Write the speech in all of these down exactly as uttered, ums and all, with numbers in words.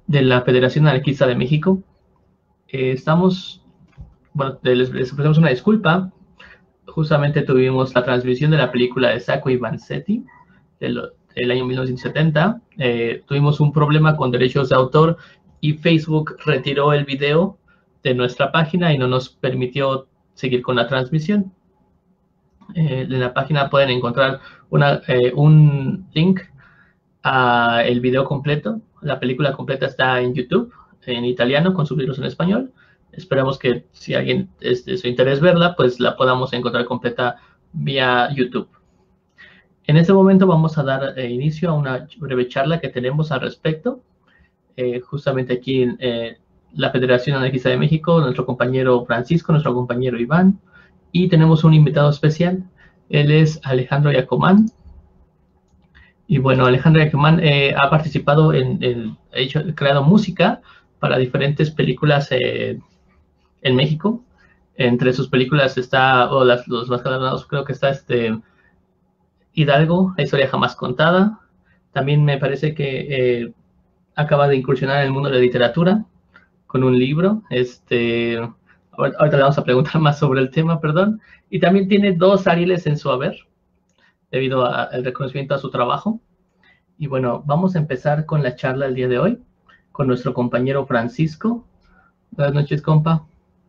de la Federación Anarquista de México. Eh, estamos, bueno, les, les ofrecemos una disculpa. Justamente tuvimos la transmisión de la película de Sacco y Vanzetti del, del año mil novecientos setenta. Eh, tuvimos un problema con derechos de autor y Facebook retiró el video de nuestra página y no nos permitió seguir con la transmisión. Eh, en la página pueden encontrar una, eh, un link a el video completo. La película completa está en YouTube, en italiano, con subtítulos en español. Esperamos que si alguien es de su interés verla, pues la podamos encontrar completa vía YouTube. En este momento vamos a dar eh, inicio a una breve charla que tenemos al respecto. Eh, justamente aquí en eh, la Federación Anarquista de México, nuestro compañero Francisco, nuestro compañero Iván, y tenemos un invitado especial. Él es Alejandro Yacomán. Y bueno, Alejandro Yacomán eh, ha participado en, en ha hecho, creado música para diferentes películas eh, en México. Entre sus películas está, o las, los más galardonados, creo que está este Hidalgo, la historia jamás contada. También me parece que eh, acaba de incursionar en el mundo de la literatura con un libro. Este, ahorita le vamos a preguntar más sobre el tema, perdón. Y también tiene dos Arieles en su haber, debido al reconocimiento a su trabajo. Y bueno, vamos a empezar con la charla el día de hoy, con nuestro compañero Francisco. Buenas noches, compa.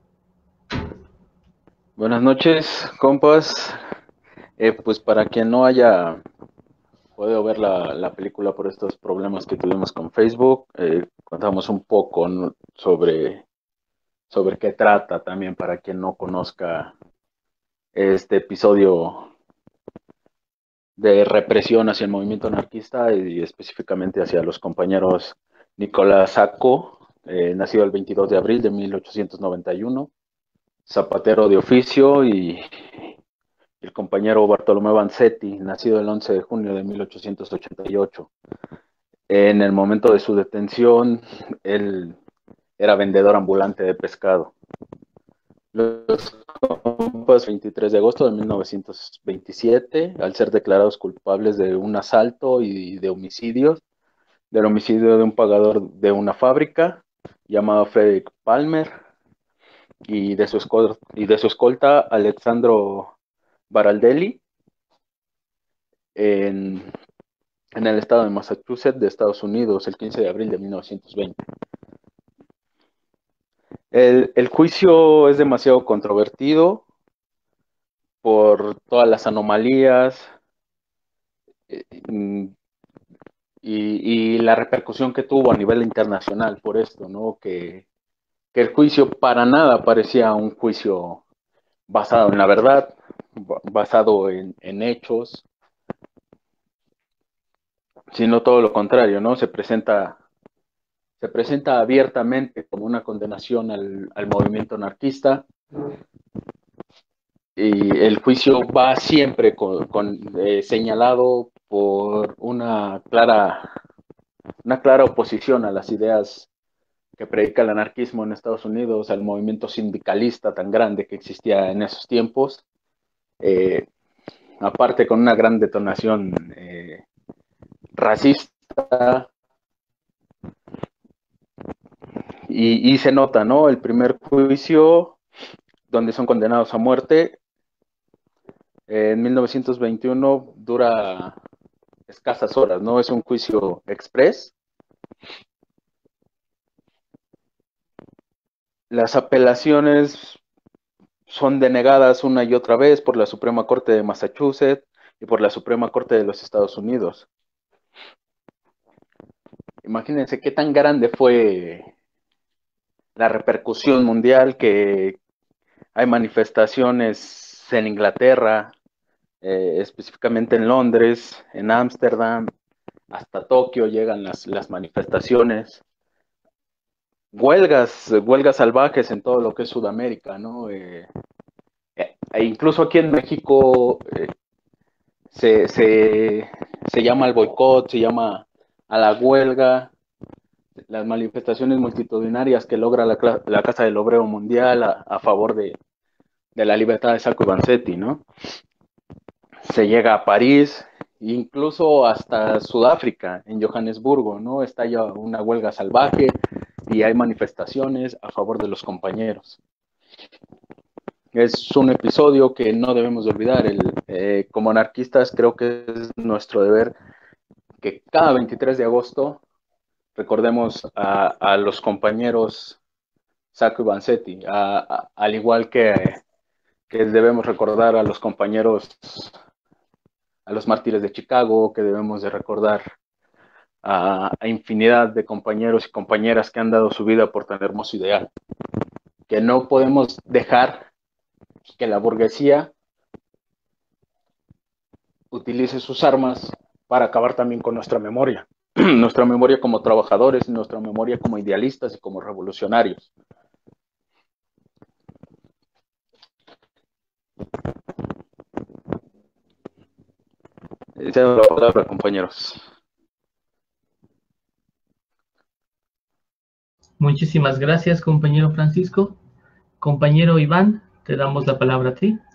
Buenas noches, compas. Eh, pues para quien no haya podido ver la, la película por estos problemas que tuvimos con Facebook, eh, contamos un poco ¿no? sobre, sobre qué trata también para quien no conozca este episodio de represión hacia el movimiento anarquista y específicamente hacia los compañeros Nicolás Sacco, eh, nacido el veintidós de abril de mil ochocientos noventa y uno, zapatero de oficio, y el compañero Bartolomé Vanzetti, nacido el once de junio de mil ochocientos ochenta y ocho. En el momento de su detención, él era vendedor ambulante de pescado. Los compas, veintitrés de agosto de mil novecientos veintisiete, al ser declarados culpables de un asalto y de homicidios, del homicidio de un pagador de una fábrica llamado Frederick Palmer y de su escolta, y de su escolta Alexandro Baraldelli, en, en el estado de Massachusetts de Estados Unidos el quince de abril de mil novecientos veinte. El, el juicio es demasiado controvertido por todas las anomalías eh, y, y la repercusión que tuvo a nivel internacional por esto, ¿no? Que, que el juicio para nada parecía un juicio basado en la verdad, basado en, en hechos, sino todo lo contrario, ¿no? Se presenta, se presenta abiertamente como una condenación al, al movimiento anarquista, y el juicio va siempre con, con, eh, señalado por una clara, una clara oposición a las ideas que predica el anarquismo en Estados Unidos, al movimiento sindicalista tan grande que existía en esos tiempos, eh, aparte con una gran detonación eh, racista, y, y se nota, ¿no? El primer juicio donde son condenados a muerte eh, en mil novecientos veintiuno dura escasas horas, ¿no? Es un juicio express. Las apelaciones son denegadas una y otra vez por la Suprema Corte de Massachusetts y por la Suprema Corte de los Estados Unidos. Imagínense qué tan grande fue la repercusión mundial, que hay manifestaciones en Inglaterra, eh, específicamente en Londres, en Ámsterdam, hasta Tokio llegan las, las manifestaciones. Huelgas, huelgas salvajes en todo lo que es Sudamérica, ¿no? Eh, e incluso aquí en México eh, se, se, se llama al boicot, se llama a la huelga, las manifestaciones multitudinarias que logra la, la Casa del Obrero Mundial a, a favor de, de la libertad de Sacco y Vanzetti, ¿no? Se llega a París incluso hasta Sudáfrica, en Johannesburgo, ¿no? Está ya una huelga salvaje y hay manifestaciones a favor de los compañeros. Es un episodio que no debemos de olvidar. El, eh, como anarquistas creo que es nuestro deber que cada veintitrés de agosto recordemos a, a los compañeros Sacco y Vanzetti, a, a, al igual que, que debemos recordar a los compañeros, a los mártires de Chicago, que debemos de recordar a, a infinidad de compañeros y compañeras que han dado su vida por tan hermoso ideal, que no podemos dejar que la burguesía utilice sus armas para acabar también con nuestra memoria, nuestra memoria como trabajadores, nuestra memoria como idealistas y como revolucionarios. Esa es la palabra, compañeros. Muchísimas gracias, compañero Francisco. Compañero Iván, te damos la palabra a ti.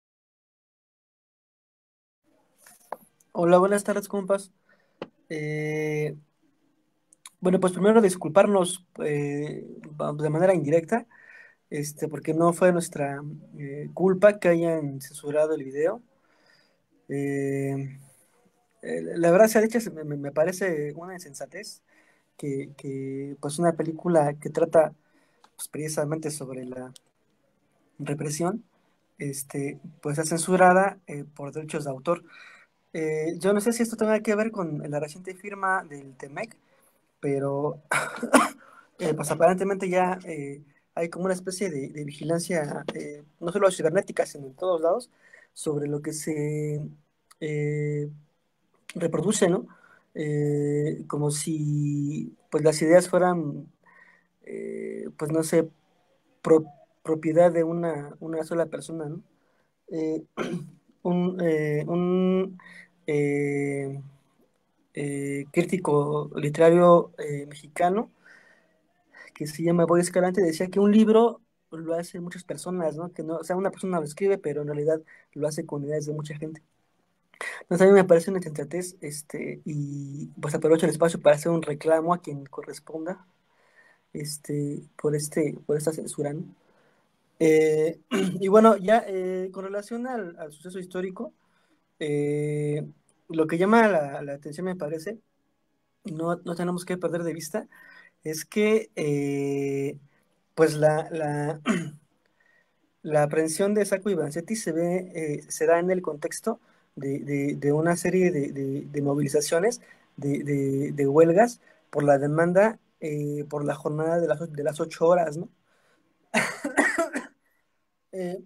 Hola, buenas tardes, compas. Eh, bueno, pues primero disculparnos eh, de manera indirecta, este, porque no fue nuestra eh, culpa que hayan censurado el video. Eh, eh, la verdad sea dicha, me, me- me parece una insensatez que, que, pues una película que trata pues, precisamente sobre la represión, este, pues es censurada eh, por derechos de autor. Eh, yo no sé si esto tenga que ver con la reciente firma del Temec, pero eh, pues aparentemente ya eh, hay como una especie de, de vigilancia, eh, no solo cibernética, sino en todos lados, sobre lo que se eh, reproduce, ¿no? Eh, como si pues las ideas fueran, eh, pues no sé, pro- propiedad de una, una sola persona, ¿no? Eh, un eh, un eh, eh, crítico literario eh, mexicano que se llama Boy Escalante decía que un libro lo hacen muchas personas, ¿no? Que no, o sea, una persona lo escribe, pero en realidad lo hace con ideas de mucha gente. Entonces a mí me parece una insensatez, este, y pues aprovecho el espacio para hacer un reclamo a quien corresponda, este, por este, por esta censura, ¿no? Eh, y bueno, ya eh, con relación al, al suceso histórico, eh, lo que llama la, la atención me parece, y no, no tenemos que perder de vista, es que eh, pues la, la, la aprehensión de Sacco y Vanzetti se ve, eh, se da en el contexto de, de- de una serie de, de- de movilizaciones, de, de- de huelgas por la demanda, eh, por la jornada de las, o- de las ocho horas, ¿no? Eh,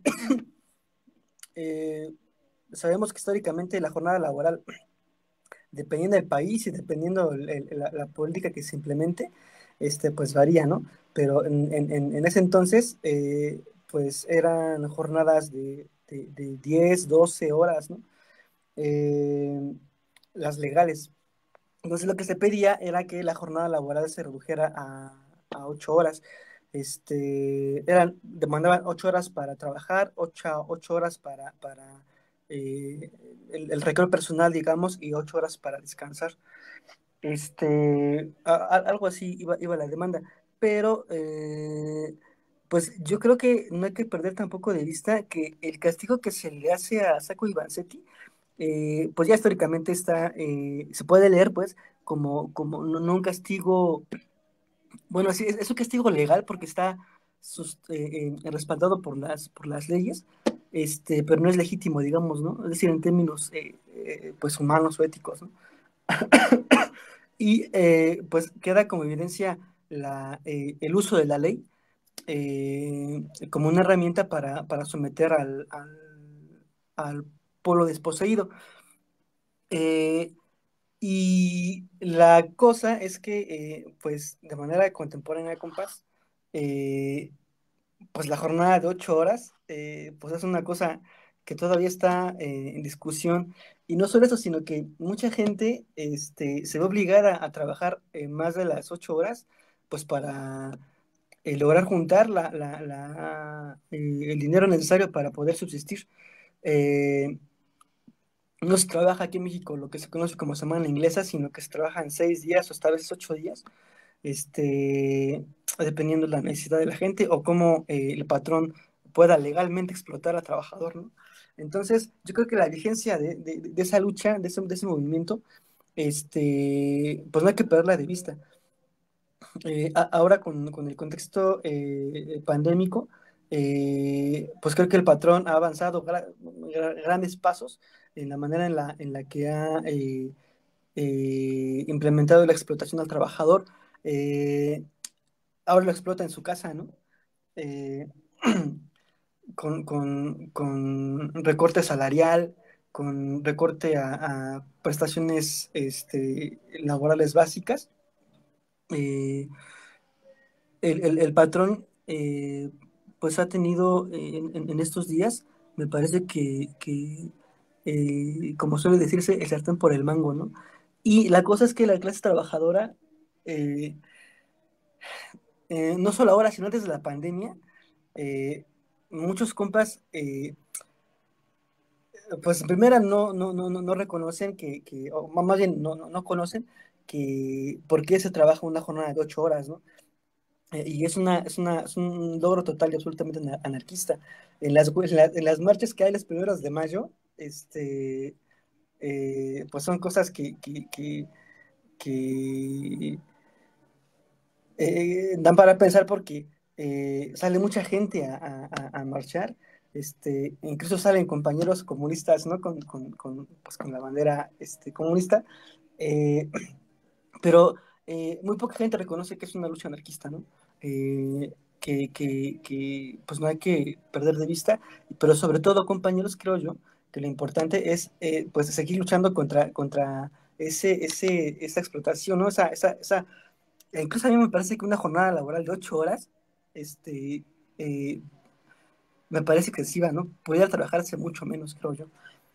eh, Sabemos que históricamente la jornada laboral, dependiendo del país y dependiendo el- el- la, la política que se implemente, este, pues varía, ¿no? Pero en, en- en- en ese entonces, eh, pues eran jornadas de, de, de diez, doce horas, ¿no? Eh, las legales. Entonces lo que se pedía era que la jornada laboral se redujera a, a ocho horas. Este, eran, demandaban ocho horas para trabajar, ocho, ocho horas para, para eh, el, el recreo personal, digamos, y ocho horas para descansar. Este, a- a- algo así iba, iba la demanda. Pero, eh, pues yo creo que no hay que perder tampoco de vista que el castigo que se le hace a Sacco y Vanzetti, eh, pues ya históricamente está, eh, se puede leer pues como, como no, no un castigo, bueno, sí, es, es un castigo legal porque está sus- eh, eh, respaldado por las, por las leyes, este, pero no es legítimo, digamos, ¿no? Es decir, en términos eh, eh, pues humanos o éticos, ¿no? Y eh, pues queda como evidencia la, eh, el uso de la ley eh, como una herramienta para, para someter al, al, al pueblo desposeído. Eh, y la cosa es que, eh, pues, de manera contemporánea, compás, eh, pues la jornada de ocho horas, eh, pues es una cosa que todavía está eh, en discusión. Y no solo eso, sino que mucha gente este, se ve obligada a trabajar eh, más de las ocho horas, pues para eh, lograr juntar la, la- la, eh, el dinero necesario para poder subsistir. Eh, no se trabaja aquí en México lo que se conoce como semana inglesa, sino que se trabaja en seis días o hasta a veces ocho días, este, dependiendo de la necesidad de la gente o cómo eh, el patrón pueda legalmente explotar al trabajador, ¿no? Entonces, yo creo que la vigencia de, de- de esa lucha, de ese, de ese movimiento, este, pues no hay que perderla de vista. Eh, a- ahora con, con el contexto eh, pandémico, eh, pues creo que el patrón ha avanzado gra- gra- grandes pasos en la manera en la, en la que ha eh, eh, implementado la explotación al trabajador. Eh, ahora lo explota en su casa, ¿no? Eh, con, con, con recorte salarial, con recorte a, a prestaciones este, laborales básicas. Eh, el, el- el patrón, eh, pues ha tenido eh, en, en- en estos días, me parece que, que, eh, como suele decirse, el sartén por el mango, ¿no? Y la cosa es que la clase trabajadora, eh, eh, no solo ahora, sino antes de la pandemia, eh, muchos compas, eh, pues en primera no, no, no, no no reconocen que, que o más bien no, no, no conocen que por qué se trabaja una jornada de ocho horas, ¿no? Eh, y es, una, es, una, es un logro total y absolutamente ana- anarquista. En las, en la- en las marchas que hay los primeros de mayo, este, eh, pues son cosas que, que, que, que, eh, dan para pensar porque eh, sale mucha gente a, a- a marchar, este, incluso salen compañeros comunistas, ¿no? Con, con, con, pues, con la bandera este, comunista, eh, pero eh, muy poca gente reconoce que es una lucha anarquista, ¿no? Eh, que, que, que, pues no hay que perder de vista, pero sobre todo, compañeros, creo yo, que lo importante es eh, pues seguir luchando contra, contra ese, ese, esa explotación, ¿no? Esa, esa, esa, e incluso a mí me parece que una jornada laboral de ocho horas, este, eh, me parece que sí va, ¿no? Podría trabajarse mucho menos, creo yo.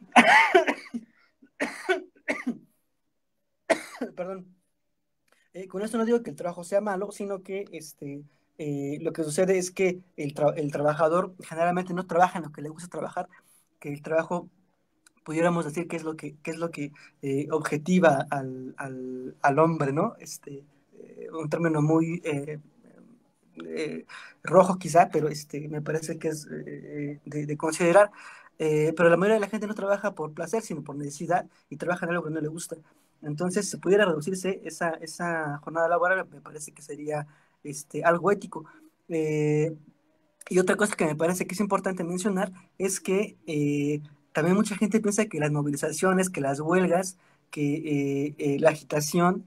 Perdón. Eh, con esto no digo que el trabajo sea malo, sino que este, eh, lo que sucede es que el, tra el, trabajador generalmente no trabaja en lo que le gusta trabajar, que el trabajo, pudiéramos decir que es lo que, que, es lo que eh, objetiva al, al, al, hombre, ¿no? Este, eh, un término muy eh, eh, rojo quizá, pero este, me parece que es eh, de, de, considerar. Eh, pero la mayoría de la gente no trabaja por placer, sino por necesidad, y trabaja en algo que no le gusta. Entonces, si pudiera reducirse esa, esa jornada laboral, me parece que sería este, algo ético. Eh, y otra cosa que me parece que es importante mencionar es que eh, también mucha gente piensa que las movilizaciones, que las huelgas, que eh, eh, la agitación,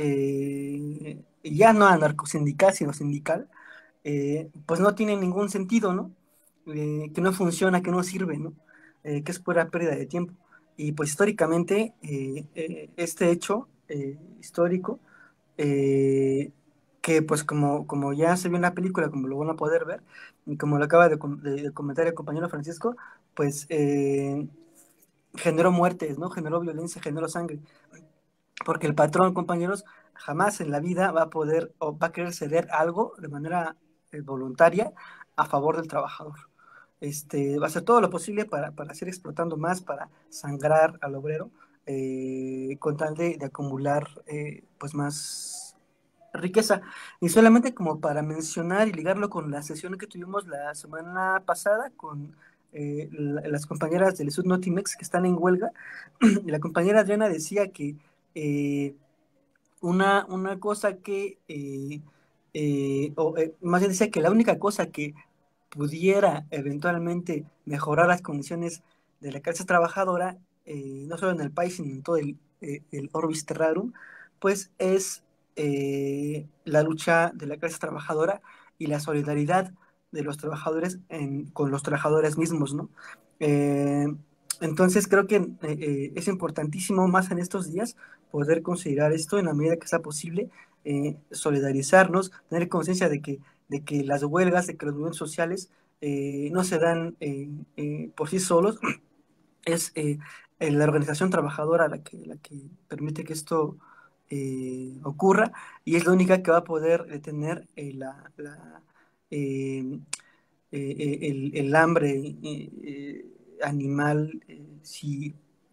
eh, ya no anarcosindical, sino sindical, eh, pues no tiene ningún sentido, ¿no? Eh, que no funciona, que no sirve, ¿no? Eh, que es pura pérdida de tiempo. Y pues históricamente, eh, eh, este hecho eh, histórico, eh, que pues como, como ya se vio en la película, como lo van a poder ver, y como lo acaba de, de, de comentar el compañero Francisco, pues eh, generó muertes, ¿no? Generó violencia, generó sangre porque el patrón, compañeros, jamás en la vida va a poder o va a querer ceder algo de manera eh, voluntaria a favor del trabajador. Este, va a hacer todo lo posible para, para seguir explotando más, para sangrar al obrero, eh, con tal de, de acumular eh, pues más riqueza. Y solamente como para mencionar y ligarlo con la sesión que tuvimos la semana pasada con eh, la, las compañeras del Sud Notimex que están en huelga, y la compañera Adriana decía que eh, una, una cosa que, eh, eh, o eh, más bien decía que la única cosa que pudiera eventualmente mejorar las condiciones de la clase trabajadora, eh, no solo en el país, sino en todo el, eh, el orbis terrarum, pues es eh, la lucha de la clase trabajadora y la solidaridad de los trabajadores en, con los trabajadores mismos, ¿no? Eh, entonces creo que eh, eh, es importantísimo más en estos días poder considerar esto en la medida que sea posible, eh, solidarizarnos, tener conciencia de que, de que las huelgas, de que los movimientos sociales eh, no se dan eh, eh, por sí solos, es eh, eh, la organización trabajadora la que, la que permite que esto eh, ocurra y es la única que va a poder detener eh, la, la, eh, eh, el, el, hambre eh, eh, animal, eh, si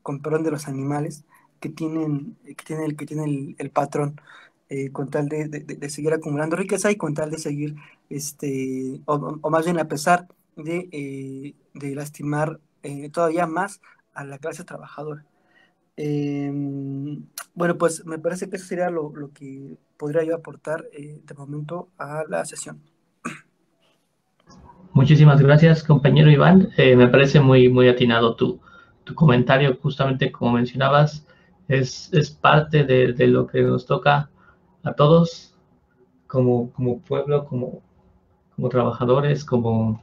con perdón de los animales que tienen, que tiene el, que tiene el, el patrón, eh, con tal de, de, de, seguir acumulando riqueza y con tal de seguir, este, o, o más bien a pesar de, eh, de lastimar eh, todavía más a la clase trabajadora. Eh, bueno, pues me parece que eso sería lo, lo que podría yo aportar eh, de momento a la sesión. Muchísimas gracias, compañero Iván. Eh, me parece muy, muy atinado tu, tu comentario, justamente como mencionabas, es, es parte de, de lo que nos toca a todos como, como pueblo, como, como trabajadores, como,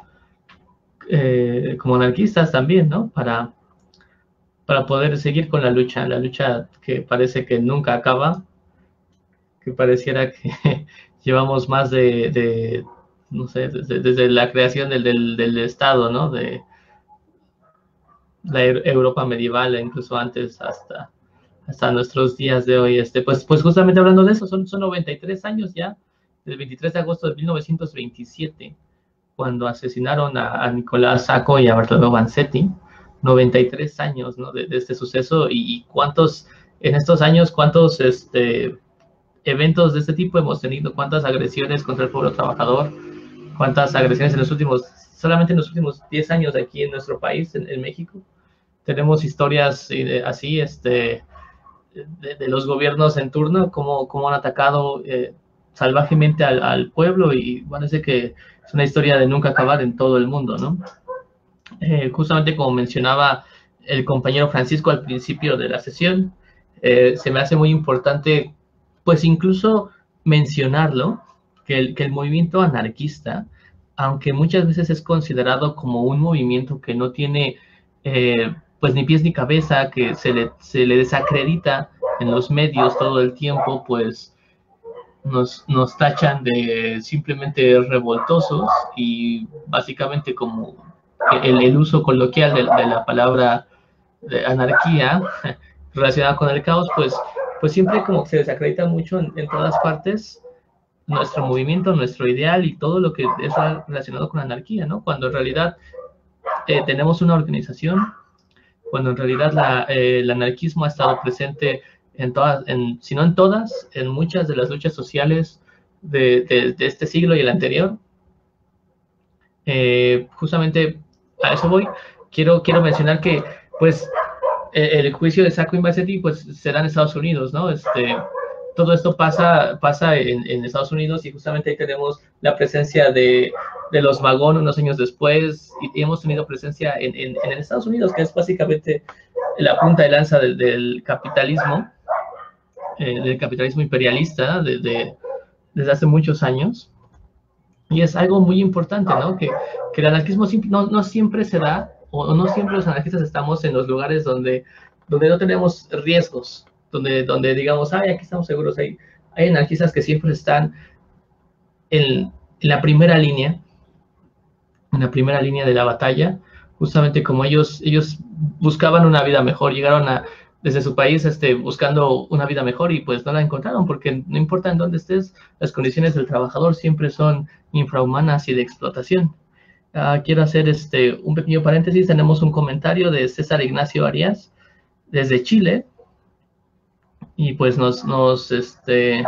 eh, como anarquistas también, ¿no? Para, para poder seguir con la lucha, la lucha que parece que nunca acaba, que pareciera que llevamos más de, de no sé, desde, desde la creación del, del, del Estado, ¿no? De la Europa medieval, e incluso antes, hasta, hasta nuestros días de hoy. Este, pues, pues justamente hablando de eso, son, son noventa y tres años ya, del veintitrés de agosto de mil novecientos veintisiete, cuando asesinaron a, a Nicolás Sacco y a Bartolomeo Vanzetti. noventa y tres años, ¿no? de, de este suceso, y, y cuántos, en estos años, cuántos este, eventos de este tipo hemos tenido, cuántas agresiones contra el pueblo trabajador, cuántas agresiones en los últimos, solamente en los últimos diez años aquí en nuestro país, en, en México. Tenemos historias eh, así, este, de, de los gobiernos en turno, cómo, cómo han atacado eh, salvajemente al, al pueblo, y parece que es una historia de nunca acabar en todo el mundo, ¿no? Eh, justamente como mencionaba el compañero Francisco al principio de la sesión, eh, se me hace muy importante, pues incluso mencionarlo, que el, que el movimiento anarquista, aunque muchas veces es considerado como un movimiento que no tiene eh, pues ni pies ni cabeza, que se le, se le desacredita en los medios todo el tiempo, pues nos, nos tachan de simplemente revoltosos, y básicamente como el, el uso coloquial de, de la palabra de anarquía relacionada con el caos, pues, pues siempre como que se desacredita mucho en, en todas partes nuestro movimiento, nuestro ideal y todo lo que es relacionado con anarquía, ¿no? Cuando en realidad eh, tenemos una organización, cuando en realidad la, eh, el anarquismo ha estado presente en todas, en, si no en todas, en muchas de las luchas sociales de, de, de este siglo y el anterior. Eh, justamente a eso voy. Quiero, quiero mencionar que, pues, el, el juicio de Sacco y Vanzetti, pues, se da en Estados Unidos, ¿no? Este, todo esto pasa, pasa en, en Estados Unidos, y justamente ahí tenemos la presencia de, de los Vagón unos años después, y, y hemos tenido presencia en, en, en Estados Unidos, que es básicamente la punta de lanza del, del capitalismo, eh, del capitalismo imperialista de, de, desde hace muchos años. Y es algo muy importante, ¿no? Que, que el anarquismo no, no siempre se da, o no siempre los anarquistas estamos en los lugares donde, donde no tenemos riesgos, donde, donde digamos, ay, aquí estamos seguros. Hay, hay anarquistas que siempre están en, en la primera línea, en la primera línea de la batalla, justamente como ellos, ellos buscaban una vida mejor, llegaron a, desde su país este, buscando una vida mejor, y pues no la encontraron, porque no importa en dónde estés, las condiciones del trabajador siempre son infrahumanas y de explotación. Uh, quiero hacer este, un pequeño paréntesis. Tenemos un comentario de César Ignacio Arias desde Chile, y pues nos, nos, este,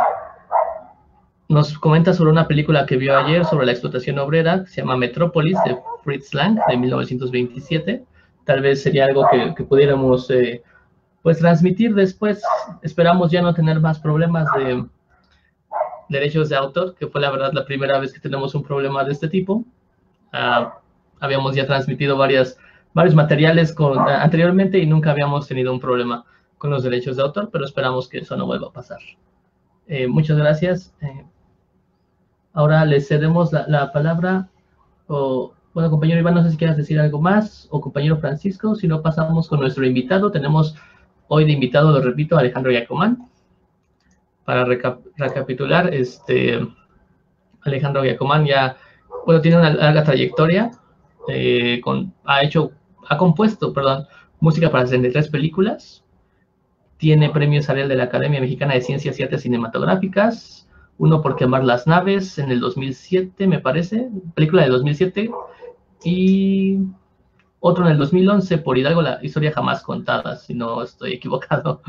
nos comenta sobre una película que vio ayer sobre la explotación obrera, que se llama Metrópolis, de Fritz Lang, de mil novecientos veintisiete. Tal vez sería algo que, que pudiéramos eh, pues transmitir después. Esperamos ya no tener más problemas de derechos de autor, que fue la verdad la primera vez que tenemos un problema de este tipo. Uh, habíamos ya transmitido varias, varios materiales con, uh, anteriormente, y nunca habíamos tenido un problema con los derechos de autor, pero esperamos que eso no vuelva a pasar. Eh, muchas gracias. Eh, ahora le cedemos la, la palabra, o, bueno, compañero Iván, no sé si quieras decir algo más, o compañero Francisco, si no pasamos con nuestro invitado. Tenemos hoy de invitado, lo repito, a Alejandro Giacomán. Para recap recapitular, este, Alejandro Giacomán ya, bueno, tiene una larga trayectoria, eh, con, ha hecho, ha compuesto, perdón, música para sesenta y tres películas, tiene premios Ariel de la Academia Mexicana de Ciencias y Artes Cinematográficas, uno por Quemar las Naves en el dos mil siete, me parece, película de dos mil siete, y otro en el dos mil once por Hidalgo, la historia jamás contada, si no estoy equivocado.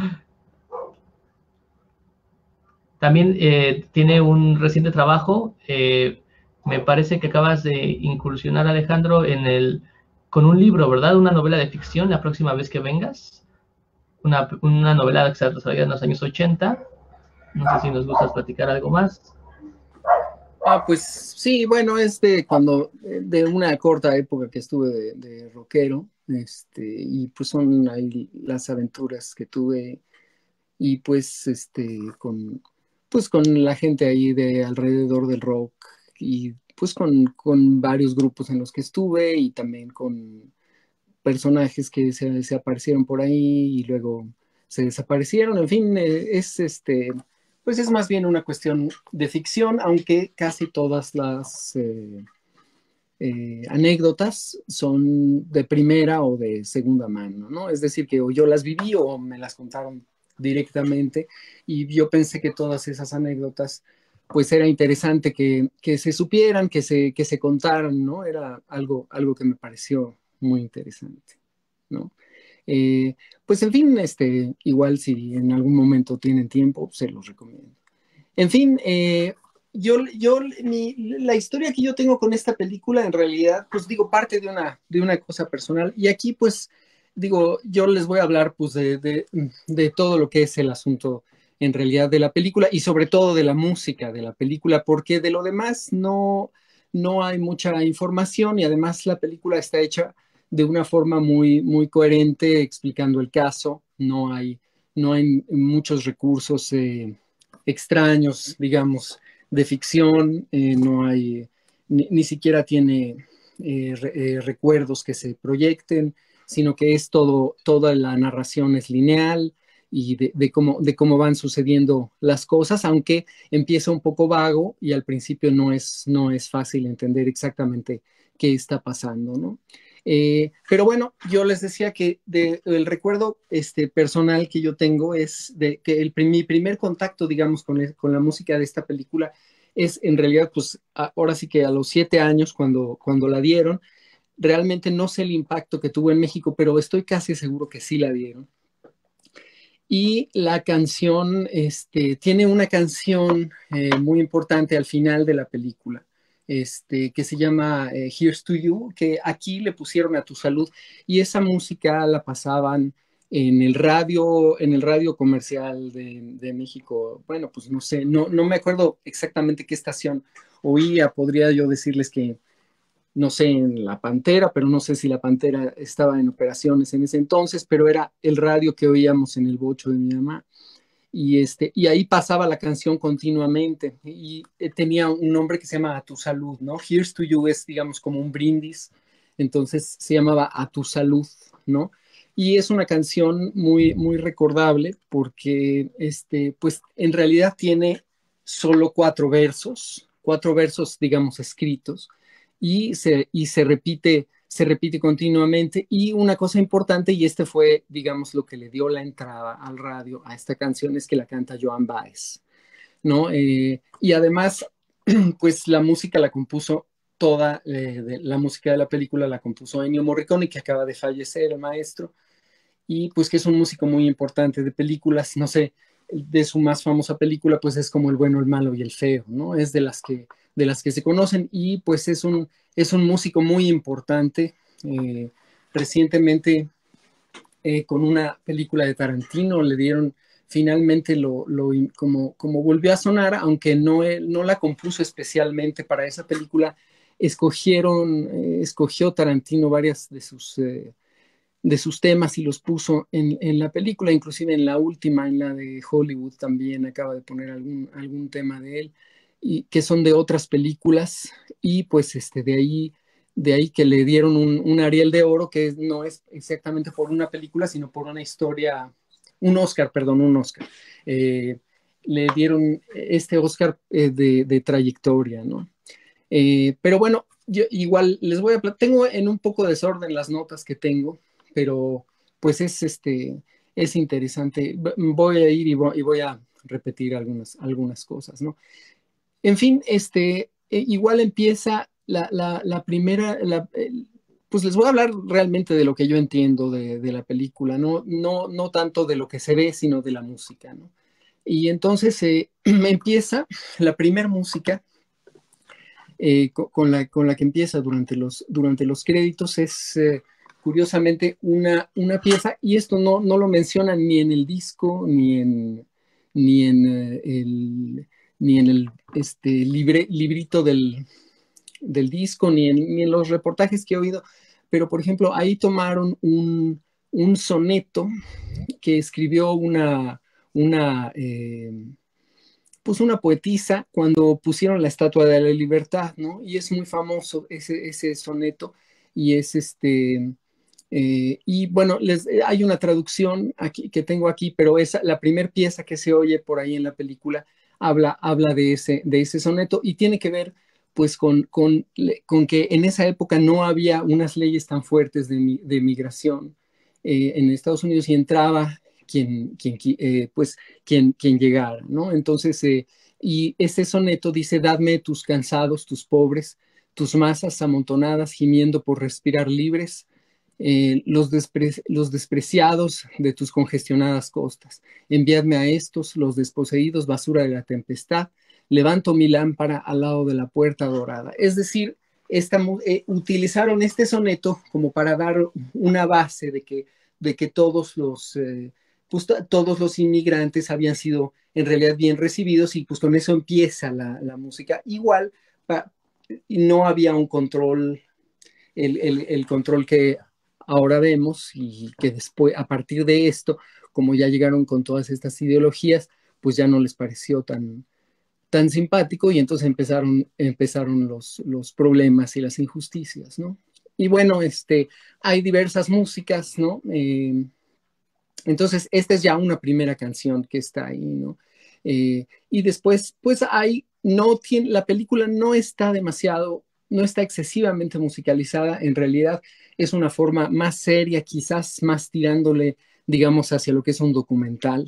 También eh, tiene un reciente trabajo, eh, me parece que acabas de incursionar, Alejandro, en el, con un libro, ¿verdad? Una novela de ficción, la próxima vez que vengas. Una, una novela que se desarrolla en los años ochenta. No sé si nos gustas platicar algo más. Ah, pues sí, bueno, es de cuando, de una corta época que estuve de, de rockero, este, y pues son ahí las aventuras que tuve, y pues este, con, pues con la gente ahí de alrededor del rock, y pues con, con varios grupos en los que estuve, y también con personajes que se, se aparecieron por ahí y luego se desaparecieron, en fin, eh, es este, pues es más bien una cuestión de ficción, aunque casi todas las eh, eh, anécdotas son de primera o de segunda mano, ¿no? Es decir, que o yo las viví o me las contaron directamente, y yo pensé que todas esas anécdotas pues era interesante que, que se supieran, que se, que se contaran, ¿no? Era algo, algo que me pareció muy interesante, ¿no? Eh, pues en fin, este, igual si en algún momento tienen tiempo, se los recomiendo. En fin, eh, yo, yo mi, la historia que yo tengo con esta película, en realidad, pues digo, parte de una, de una cosa personal. Y aquí, pues, digo, yo les voy a hablar, pues, de, de, de todo lo que es el asunto, en realidad, de la película y sobre todo de la música de la película, porque de lo demás no, no hay mucha información, y además la película está hecha de una forma muy, muy coherente, explicando el caso. No hay, no hay muchos recursos eh, extraños, digamos, de ficción, eh, no hay, ni, ni, siquiera tiene eh, re, eh, recuerdos que se proyecten, sino que es todo, toda la narración es lineal, y de, de, cómo, de cómo van sucediendo las cosas, aunque empieza un poco vago y al principio no es, no es fácil entender exactamente qué está pasando, ¿no? Eh, pero bueno, yo les decía que de, el recuerdo este, personal que yo tengo es de que el, mi primer contacto, digamos, con, el, con la música de esta película es en realidad, pues ahora sí que a los siete años cuando, cuando la dieron. Realmente no sé el impacto que tuvo en México, pero estoy casi seguro que sí la dieron. Y la canción, este, tiene una canción eh, muy importante al final de la película. Este, que se llama eh, Here's to You, que aquí le pusieron A Tu Salud, y esa música la pasaban en el radio, en el radio comercial de, de México. Bueno, pues no sé, no, no me acuerdo exactamente qué estación oía, podría yo decirles que, no sé, en La Pantera, pero no sé si La Pantera estaba en operaciones en ese entonces, pero era el radio que oíamos en el bocho de mi mamá. Y, este, y ahí pasaba la canción continuamente, y eh, tenía un nombre que se llama A Tu Salud, ¿no? Here's to You es, digamos, como un brindis, entonces se llamaba A Tu Salud, ¿no? Y es una canción muy, muy recordable porque, este, pues, en realidad tiene solo cuatro versos, cuatro versos, digamos, escritos, y se, y se repite se repite continuamente. Y una cosa importante, y este fue, digamos, lo que le dio la entrada al radio a esta canción, es que la canta Joan Baez, ¿no? Eh, y además, pues la música la compuso toda, eh, de, la música de la película la compuso Ennio Morricone, que acaba de fallecer, el maestro, y pues que es un músico muy importante de películas, no sé, de su más famosa película, pues es como El bueno, el malo y el feo, ¿no? Es de las que, de las que se conocen, y pues es un, es un músico muy importante. Eh, recientemente, eh, con una película de Tarantino, le dieron finalmente lo, lo como, como volvió a sonar, aunque no, no la compuso especialmente para esa película. Escogieron, eh, escogió Tarantino varias de sus... Eh, de sus temas y los puso en, en, la película, inclusive en la última, en la de Hollywood, también acaba de poner algún, algún tema de él, y que son de otras películas, y pues este, de ahí, de ahí que le dieron un, un Ariel de Oro, que no es exactamente por una película, sino por una historia, un Oscar, perdón, un Oscar. Eh, le dieron este Oscar eh, de, de trayectoria, ¿no? Eh, pero bueno, yo igual les voy a, tengo en un poco de desorden las notas que tengo, pero pues es, este, es interesante. Voy a ir y voy, y voy a repetir algunas, algunas cosas, ¿no? En fin, este, eh, igual empieza la, la, la primera, la, pues les voy a hablar realmente de lo que yo entiendo de, de la película, no, no, no tanto de lo que se ve, sino de la música, ¿no? Y entonces eh, empieza la primera música eh, con, con, la, con la que empieza durante los, durante los créditos es eh, curiosamente una, una pieza, y esto no, no lo mencionan ni en el disco, ni en, ni en, eh, el, ni en el este, libre, librito del, del disco, ni en, ni en los reportajes que he oído, pero por ejemplo, ahí tomaron un, un soneto que escribió una, una eh, pues una poetisa cuando pusieron la Estatua de la Libertad, ¿no? Y es muy famoso ese, ese soneto, y es este, eh, y bueno, les, hay una traducción aquí, que tengo aquí, pero esa, la primera pieza que se oye por ahí en la película habla, habla de, ese, de ese soneto, y tiene que ver pues con, con, con que en esa época no había unas leyes tan fuertes de, de migración eh, en Estados Unidos, y entraba quien, quien, eh, pues, quien, quien llegara, ¿no? Entonces, eh, y este soneto dice: dadme tus cansados, tus pobres, tus masas amontonadas, gimiendo por respirar libres, eh, los, despre los despreciados de tus congestionadas costas. Enviadme a estos, los desposeídos, basura de la tempestad. Levanto mi lámpara al lado de la puerta dorada. Es decir, esta, eh, utilizaron este soneto como para dar una base de que, de que todos los... Eh, pues todos los inmigrantes habían sido en realidad bien recibidos, y pues con eso empieza la, la música. Igual, pa, no había un control, el, el, el control que ahora vemos, y que después, a partir de esto, como ya llegaron con todas estas ideologías, pues ya no les pareció tan, tan simpático, y entonces empezaron, empezaron los, los problemas y las injusticias, ¿no? Y bueno, este, hay diversas músicas, ¿no? Eh, Entonces, esta es ya una primera canción que está ahí, ¿no? Eh, y después, pues hay, no tiene, la película no está demasiado, no está excesivamente musicalizada, en realidad es una forma más seria, quizás más tirándole, digamos, hacia lo que es un documental.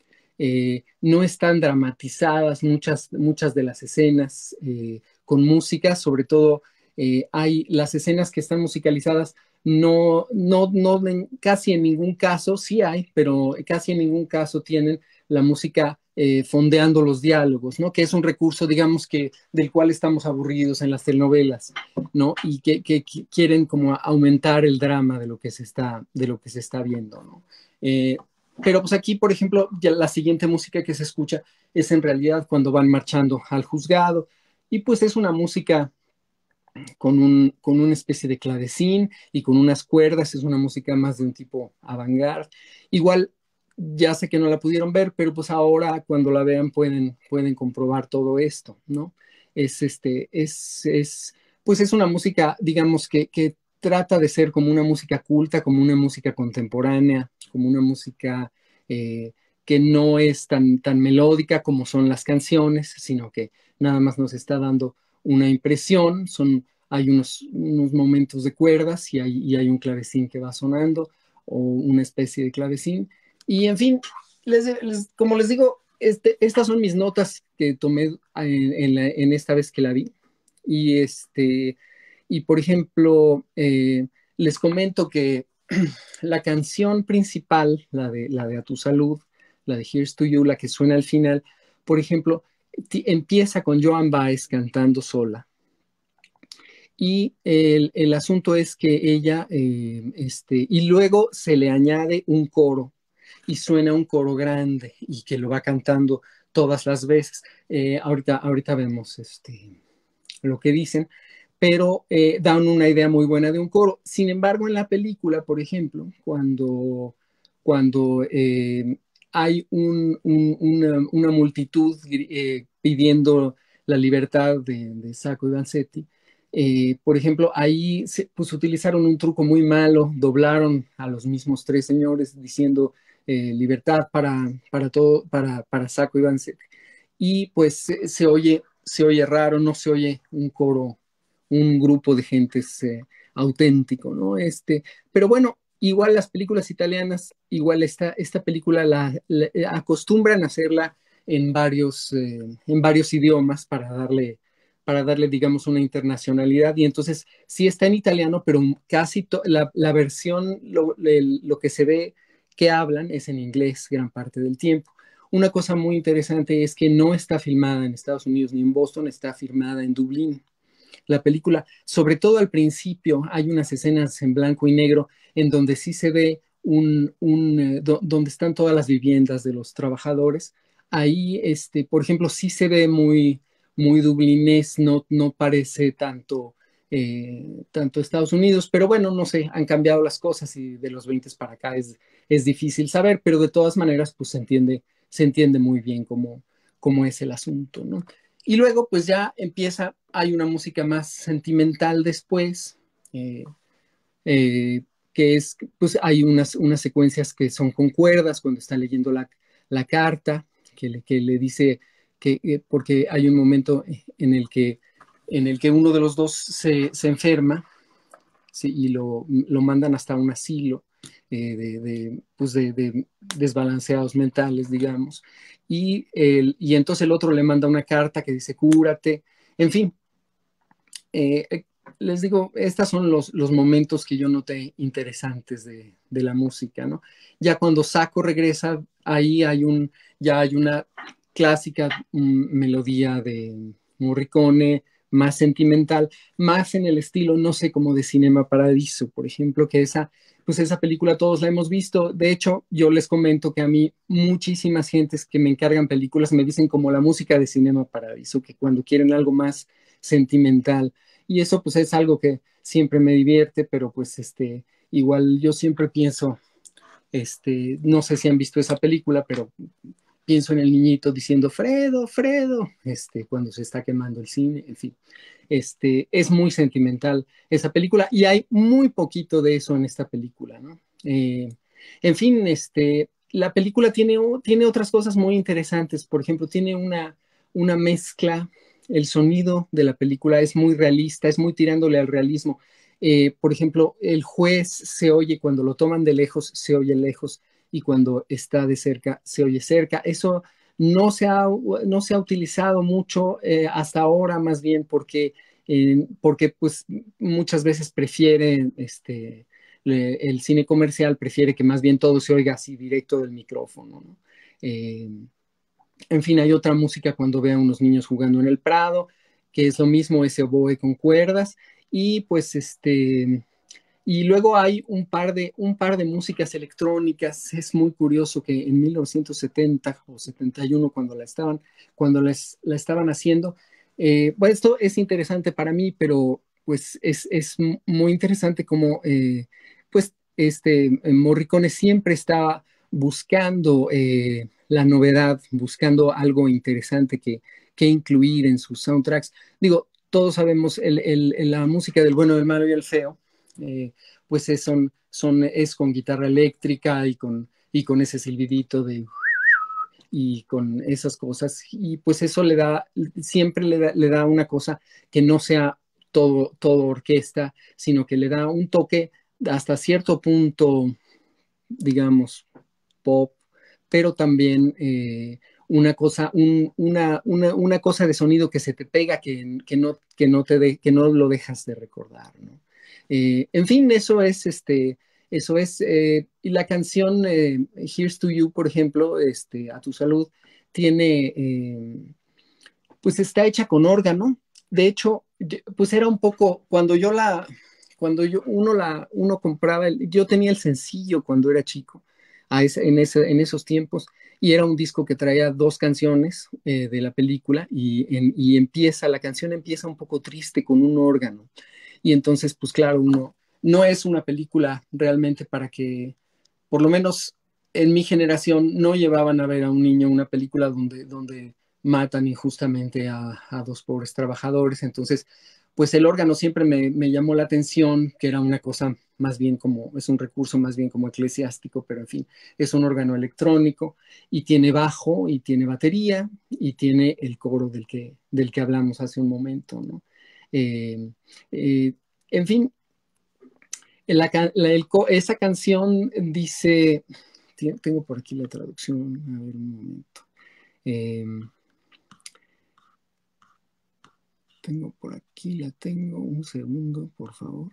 Eh, no están dramatizadas muchas, muchas de las escenas eh, con música, sobre todo eh, hay las escenas que están musicalizadas. No, no, no, casi en ningún caso, sí hay, pero casi en ningún caso tienen la música eh, fondeando los diálogos, ¿no? Que es un recurso, digamos, que del cual estamos aburridos en las telenovelas, ¿no? Y que, que, que quieren como aumentar el drama de lo que se está, de lo que se está viendo, ¿no? Eh, pero pues aquí, por ejemplo, ya la siguiente música que se escucha es en realidad cuando van marchando al juzgado, y pues es una música con, un, con una especie de clavecín y con unas cuerdas, es una música más de un tipo avant-garde. Igual, ya sé que no la pudieron ver, pero pues ahora cuando la vean pueden, pueden comprobar todo esto, ¿no? Es, este, es, es, pues es una música, digamos, que, que trata de ser como una música culta, como una música contemporánea, como una música eh, que no es tan, tan melódica como son las canciones, sino que nada más nos está dando una impresión. Son, hay unos, unos momentos de cuerdas, y hay, y hay un clavecín que va sonando, o una especie de clavecín. Y en fin, les, les, como les digo, este, estas son mis notas que tomé en, en, la, en esta vez que la vi. Y, este, y por ejemplo, eh, les comento que la canción principal, la de, la de A Tu Salud, la de Here's to You, la que suena al final, por ejemplo, empieza con Joan Baez cantando sola. Y el, el asunto es que ella, eh, este, y luego se le añade un coro, y suena un coro grande, y que lo va cantando todas las veces. Eh, ahorita, ahorita vemos este, lo que dicen, pero eh, dan una idea muy buena de un coro. Sin embargo, en la película, por ejemplo, cuando, cuando eh, hay un, un, una, una, multitud eh, pidiendo la libertad de, de Sacco y Vanzetti, eh, por ejemplo, ahí se, pues, utilizaron un truco muy malo, doblaron a los mismos tres señores diciendo eh, libertad para, para, todo, para, para Sacco y Vanzetti. Y pues se, se, oye, se oye raro, no se oye un coro, un grupo de gentes eh, auténtico, ¿no? Este, pero bueno, igual las películas italianas, igual esta, esta película la, la acostumbran a hacerla en varios, eh, en varios idiomas para darle, para darle, digamos, una internacionalidad. Y entonces sí está en italiano, pero casi la, la versión, lo, el, lo que se ve que hablan es en inglés gran parte del tiempo. Una cosa muy interesante es que no está filmada en Estados Unidos ni en Boston, está filmada en Dublín. La película, sobre todo al principio, hay unas escenas en blanco y negro en donde sí se ve un, un eh, do, donde están todas las viviendas de los trabajadores. Ahí, este, por ejemplo, sí se ve muy, muy dublinés, no, no parece tanto, eh, tanto Estados Unidos, pero bueno, no sé, han cambiado las cosas y de los veinte para acá es, es difícil saber, pero de todas maneras, pues se entiende, se entiende muy bien cómo, cómo es el asunto, ¿no? Y luego, pues ya empieza, hay una música más sentimental después, eh, eh, que es, pues hay unas, unas secuencias que son con cuerdas, cuando está leyendo la, la carta, que le, que le dice que, eh, porque hay un momento en el que, en el que uno de los dos se, se enferma, ¿sí? Y lo, lo mandan hasta un asilo eh, de, de, pues de, de, desbalanceados mentales, digamos. Y, el, y entonces el otro le manda una carta que dice, cúrate. En fin, eh, les digo, estos son los, los momentos que yo noté interesantes de, de la música, ¿no? Ya cuando Sacco regresa, ahí hay un, ya hay una clásica um, melodía de Morricone, más sentimental, más en el estilo, no sé, como de Cinema Paradiso, por ejemplo, que esa, pues esa película todos la hemos visto. De hecho, yo les comento que a mí muchísimas gentes que me encargan películas me dicen como la música de Cinema Paradiso, que cuando quieren algo más sentimental. Y eso pues es algo que siempre me divierte, pero pues este, igual yo siempre pienso, este, no sé si han visto esa película, pero pienso en el niñito diciendo Fredo, Fredo, este, cuando se está quemando el cine, en fin. Este, es muy sentimental esa película y hay muy poquito de eso en esta película, ¿no? Eh, en fin, este, la película tiene, tiene otras cosas muy interesantes, por ejemplo, tiene una, una mezcla, el sonido de la película es muy realista, es muy tirándole al realismo. Eh, por ejemplo, el juez se oye cuando lo toman de lejos, se oye lejos y cuando está de cerca se oye cerca. Eso no se ha, no se ha utilizado mucho eh, hasta ahora, más bien porque, eh, porque pues muchas veces prefieren este, le, el cine comercial prefiere que más bien todo se oiga así directo del micrófono, ¿no? Eh, en fin, hay otra música cuando ve a unos niños jugando en el Prado, que es lo mismo, ese oboe con cuerdas, y pues este, y luego hay un par de, un par de músicas electrónicas. Es muy curioso que en mil novecientos setenta o setenta y uno, cuando la estaban, cuando les, la estaban haciendo, eh, bueno, esto es interesante para mí, pero pues es, es muy interesante como, eh, pues, este, Morricone siempre estaba buscando eh, la novedad, buscando algo interesante que, que incluir en sus soundtracks. Digo, todos sabemos el, el, la música del bueno, del malo y el feo. Eh, pues es, son, son, es con guitarra eléctrica y con, y con ese silbidito de y con esas cosas y pues eso le da, siempre le da, le da una cosa que no sea todo, todo orquesta, sino que le da un toque hasta cierto punto, digamos, pop, pero también eh, una cosa, un, una, una, una, cosa de sonido que se te pega, que, que, no, que, no, te de, que no lo dejas de recordar, ¿no? Eh, en fin, eso es, este, eso es, eh, y la canción eh, Here's to You, por ejemplo, este, A tu salud, tiene, eh, pues está hecha con órgano. De hecho, pues era un poco, cuando yo la, cuando yo, uno la, uno compraba, el, yo tenía el sencillo cuando era chico, a ese, en, ese, en esos tiempos, y era un disco que traía dos canciones eh, de la película, y, en, y empieza, la canción empieza un poco triste con un órgano, y entonces, pues claro, uno, no es una película realmente para que, por lo menos en mi generación, no llevaban a ver a un niño una película donde, donde matan injustamente a, a dos pobres trabajadores. Entonces, pues el órgano siempre me, me, llamó la atención, que era una cosa más bien como, es un recurso más bien como eclesiástico, pero en fin, es un órgano electrónico y tiene bajo y tiene batería y tiene el coro del que, del que hablamos hace un momento, ¿no? Eh, eh, en fin, la, la, el, esa canción dice, tengo por aquí la traducción, a ver un momento. Eh, tengo por aquí, la tengo, un segundo, por favor.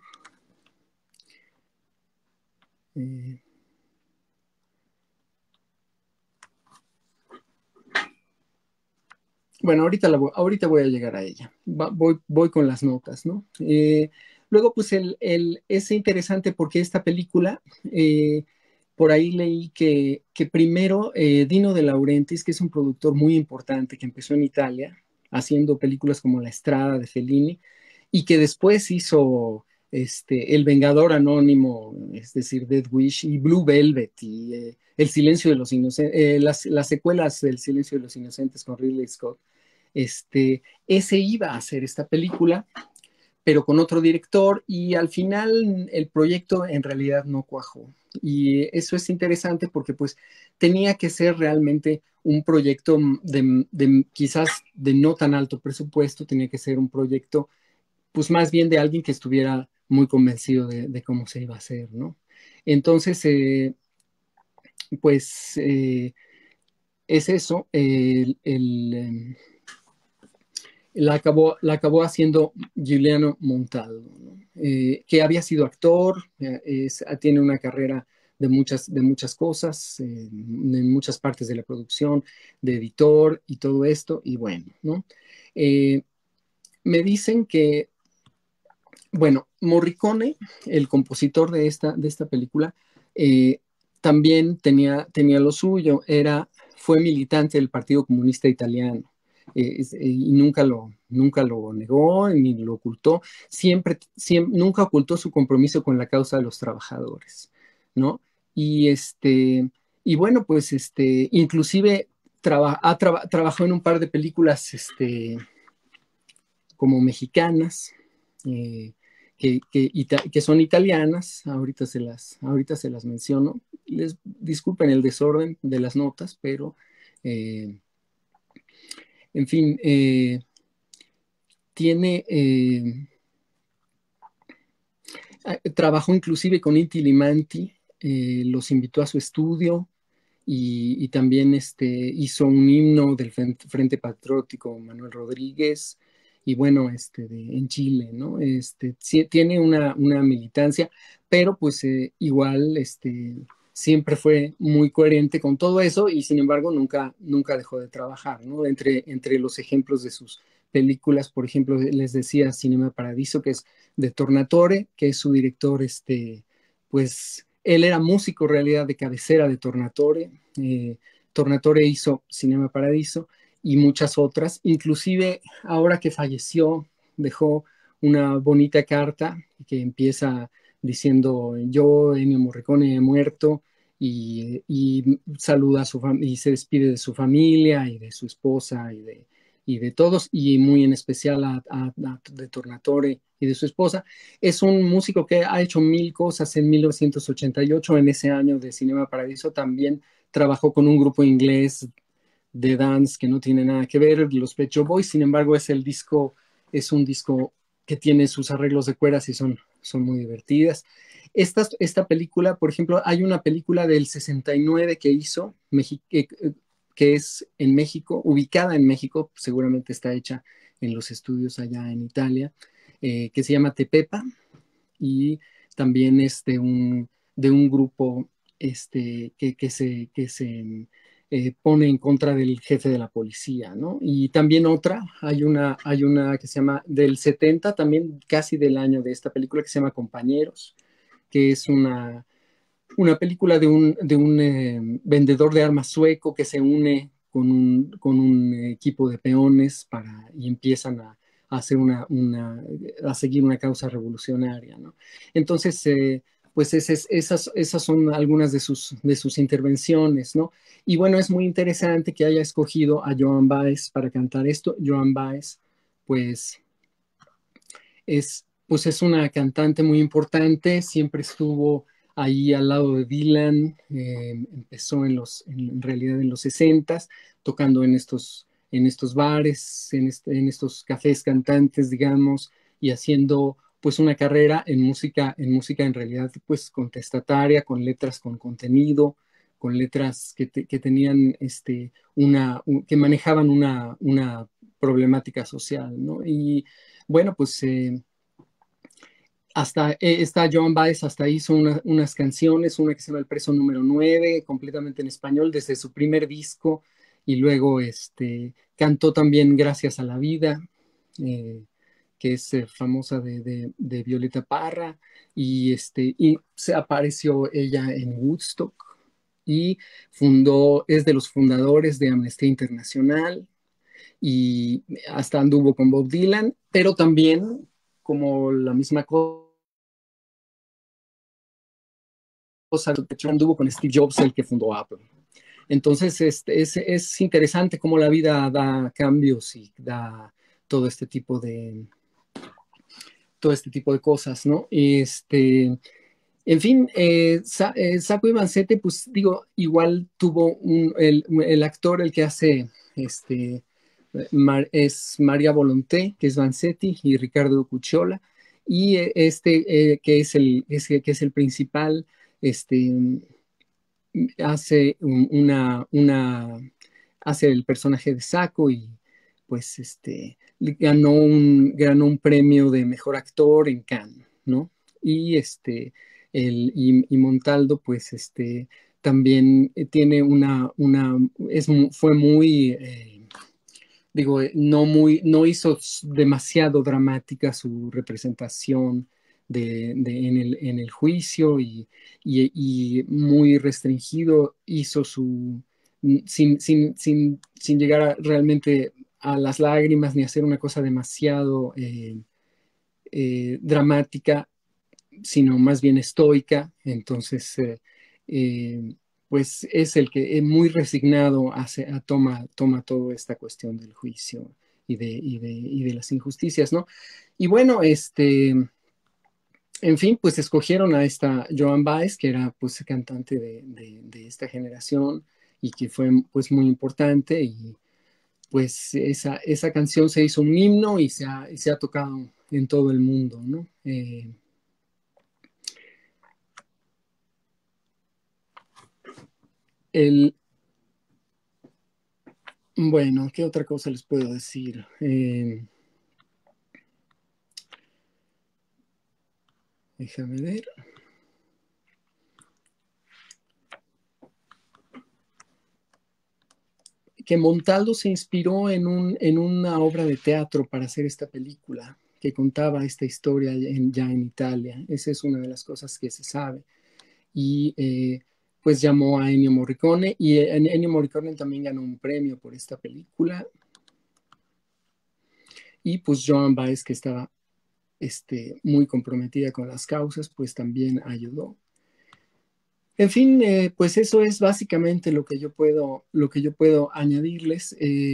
Eh, bueno, ahorita, la voy, ahorita voy a llegar a ella. Va, voy, voy con las notas, ¿no? Eh, luego, pues, el, el, es interesante porque esta película, eh, por ahí leí que, que primero eh, Dino De Laurentiis, que es un productor muy importante que empezó en Italia, haciendo películas como La Estrada de Fellini, y que después hizo este, El Vengador Anónimo, es decir, Death Wish, y Blue Velvet, y eh, El Silencio de los Inocentes, eh, las, las secuelas del Silencio de los Inocentes con Ridley Scott. Este, ese iba a hacer esta película, pero con otro director, y al final el proyecto en realidad no cuajó. Y eso es interesante porque pues tenía que ser realmente un proyecto de, de quizás de no tan alto presupuesto, tenía que ser un proyecto pues más bien de alguien que estuviera muy convencido de, de cómo se iba a hacer, ¿no? Entonces, eh, pues eh, es eso, el, el, eh, la, acabó, la acabó haciendo Giuliano Montaldo, ¿no? eh, que había sido actor, eh, es, tiene una carrera de muchas, de muchas cosas, eh, en muchas partes de la producción, de editor y todo esto, y bueno, ¿no? Eh, me dicen que bueno, Morricone, el compositor de esta, de esta película, eh, también tenía, tenía lo suyo, era, fue militante del Partido Comunista Italiano eh, es, eh, y nunca lo, nunca lo negó ni lo ocultó, siempre, siempre, nunca ocultó su compromiso con la causa de los trabajadores, ¿no? Y, este, y bueno, pues este, inclusive traba, ha traba, trabajó en un par de películas este, como mexicanas, eh, que, que, que, son italianas, ahorita se, las, ahorita se las menciono. Les disculpen el desorden de las notas, pero eh, en fin, eh, tiene, eh, trabajó inclusive con Inti Limanti, eh, los invitó a su estudio y, y también este, hizo un himno del Frente, Frente Patriótico Manuel Rodríguez, y bueno, este, de, en Chile, ¿no? Este, sí, tiene una, una militancia, pero pues eh, igual, este, siempre fue muy coherente con todo eso y sin embargo nunca, nunca dejó de trabajar, ¿no? Entre, entre los ejemplos de sus películas, por ejemplo, les decía Cinema Paradiso, que es de Tornatore, que es su director, este, pues él era músico en realidad de cabecera de Tornatore, eh, Tornatore hizo Cinema Paradiso, y muchas otras. Inclusive ahora que falleció, dejó una bonita carta que empieza diciendo yo, Ennio Morricone, he muerto, y, y saluda a su y se despide de su familia y de su esposa y de, y de todos, y muy en especial a, a, a de Tornatore y de su esposa. Es un músico que ha hecho mil cosas. En mil novecientos ochenta y ocho, en ese año de Cinema Paradiso, también trabajó con un grupo inglés de dance que no tiene nada que ver, los Pet Shop Boys. Sin embargo, es el disco, es un disco que tiene sus arreglos de cuerdas y son, son muy divertidas. Esta, esta película, por ejemplo, hay una película del sesenta y nueve que hizo, que, que es en México, ubicada en México, seguramente está hecha en los estudios allá en Italia, eh, que se llama Tepepa, y también es de un, de un grupo este, que, que se... Que se Eh, pone en contra del jefe de la policía, ¿no? Y también otra, hay una, hay una que se llama del setenta, también casi del año de esta película, que se llama Compañeros, que es una, una película de un, de un eh, vendedor de armas sueco que se une con un, con un equipo de peones para, y empiezan a, a hacer una, una, a seguir una causa revolucionaria, ¿no? Entonces, eh, pues esas, esas, esas son algunas de sus, de sus intervenciones, ¿no? Y bueno, es muy interesante que haya escogido a Joan Baez para cantar esto. Joan Baez, pues es, pues es una cantante muy importante, siempre estuvo ahí al lado de Dylan, eh, empezó en, los, en realidad en los sesentas, tocando en estos, en estos bares, en, este, en estos cafés cantantes, digamos, y haciendo pues una carrera en música, en música en realidad pues contestataria, con letras con contenido, con letras que, te, que tenían este, una, un, que manejaban una, una problemática social, ¿no? Y bueno, pues eh, hasta eh, está Joan Baez, hasta hizo una, unas canciones, una que se llama El Preso Número nueve, completamente en español, desde su primer disco, y luego este, cantó también Gracias a la Vida, eh, que es eh, famosa de, de, de Violeta Parra, y, este, y se apareció ella en Woodstock, y fundó, es de los fundadores de Amnistía Internacional, y hasta anduvo con Bob Dylan, pero también, como la misma cosa, anduvo con Steve Jobs, el que fundó Apple. Entonces, este, es, es interesante cómo la vida da cambios y da todo este tipo de, todo este tipo de cosas, ¿no? Este, en fin, eh, Sa eh, Sacco y Vanzetti, pues digo, igual tuvo un, el, el actor, el que hace, este, Mar, es María Volonté, que es Vanzetti, y Ricardo Cucciola, y este, eh, que, es el, es, que es el principal, este, hace un, una, una, hace el personaje de Sacco y pues este, ganó un, ganó un premio de mejor actor en Cannes, ¿no? Y este, el, y, y Montaldo pues este, también tiene una, una es, fue muy, eh, digo, no muy, no hizo demasiado dramática su representación de, de, en, el, en, el, juicio y, y, y, muy restringido hizo su, sin, sin, sin, sin llegar a, realmente a las lágrimas ni hacer una cosa demasiado eh, eh, dramática, sino más bien estoica. Entonces, eh, eh, pues es el que es muy resignado hace, a, toma, toma toda esta cuestión del juicio y de, y de, y de las injusticias, ¿no? Y bueno, este, en fin, pues escogieron a esta Joan Baez, que era pues cantante de, de, de esta generación y que fue pues muy importante y pues esa, esa canción se hizo un himno y se ha, y se ha tocado en todo el mundo, ¿no? Eh, el, bueno, ¿qué otra cosa les puedo decir? Eh, déjame ver. Que Montaldo se inspiró en, un, en una obra de teatro para hacer esta película, que contaba esta historia en, ya en Italia. Esa es una de las cosas que se sabe. Y eh, pues llamó a Ennio Morricone, y Ennio Morricone también ganó un premio por esta película. Y pues Joan Baez, que estaba este, muy comprometida con las causas, pues también ayudó. En fin, eh, pues eso es básicamente lo que yo puedo, lo que yo puedo añadirles. Eh,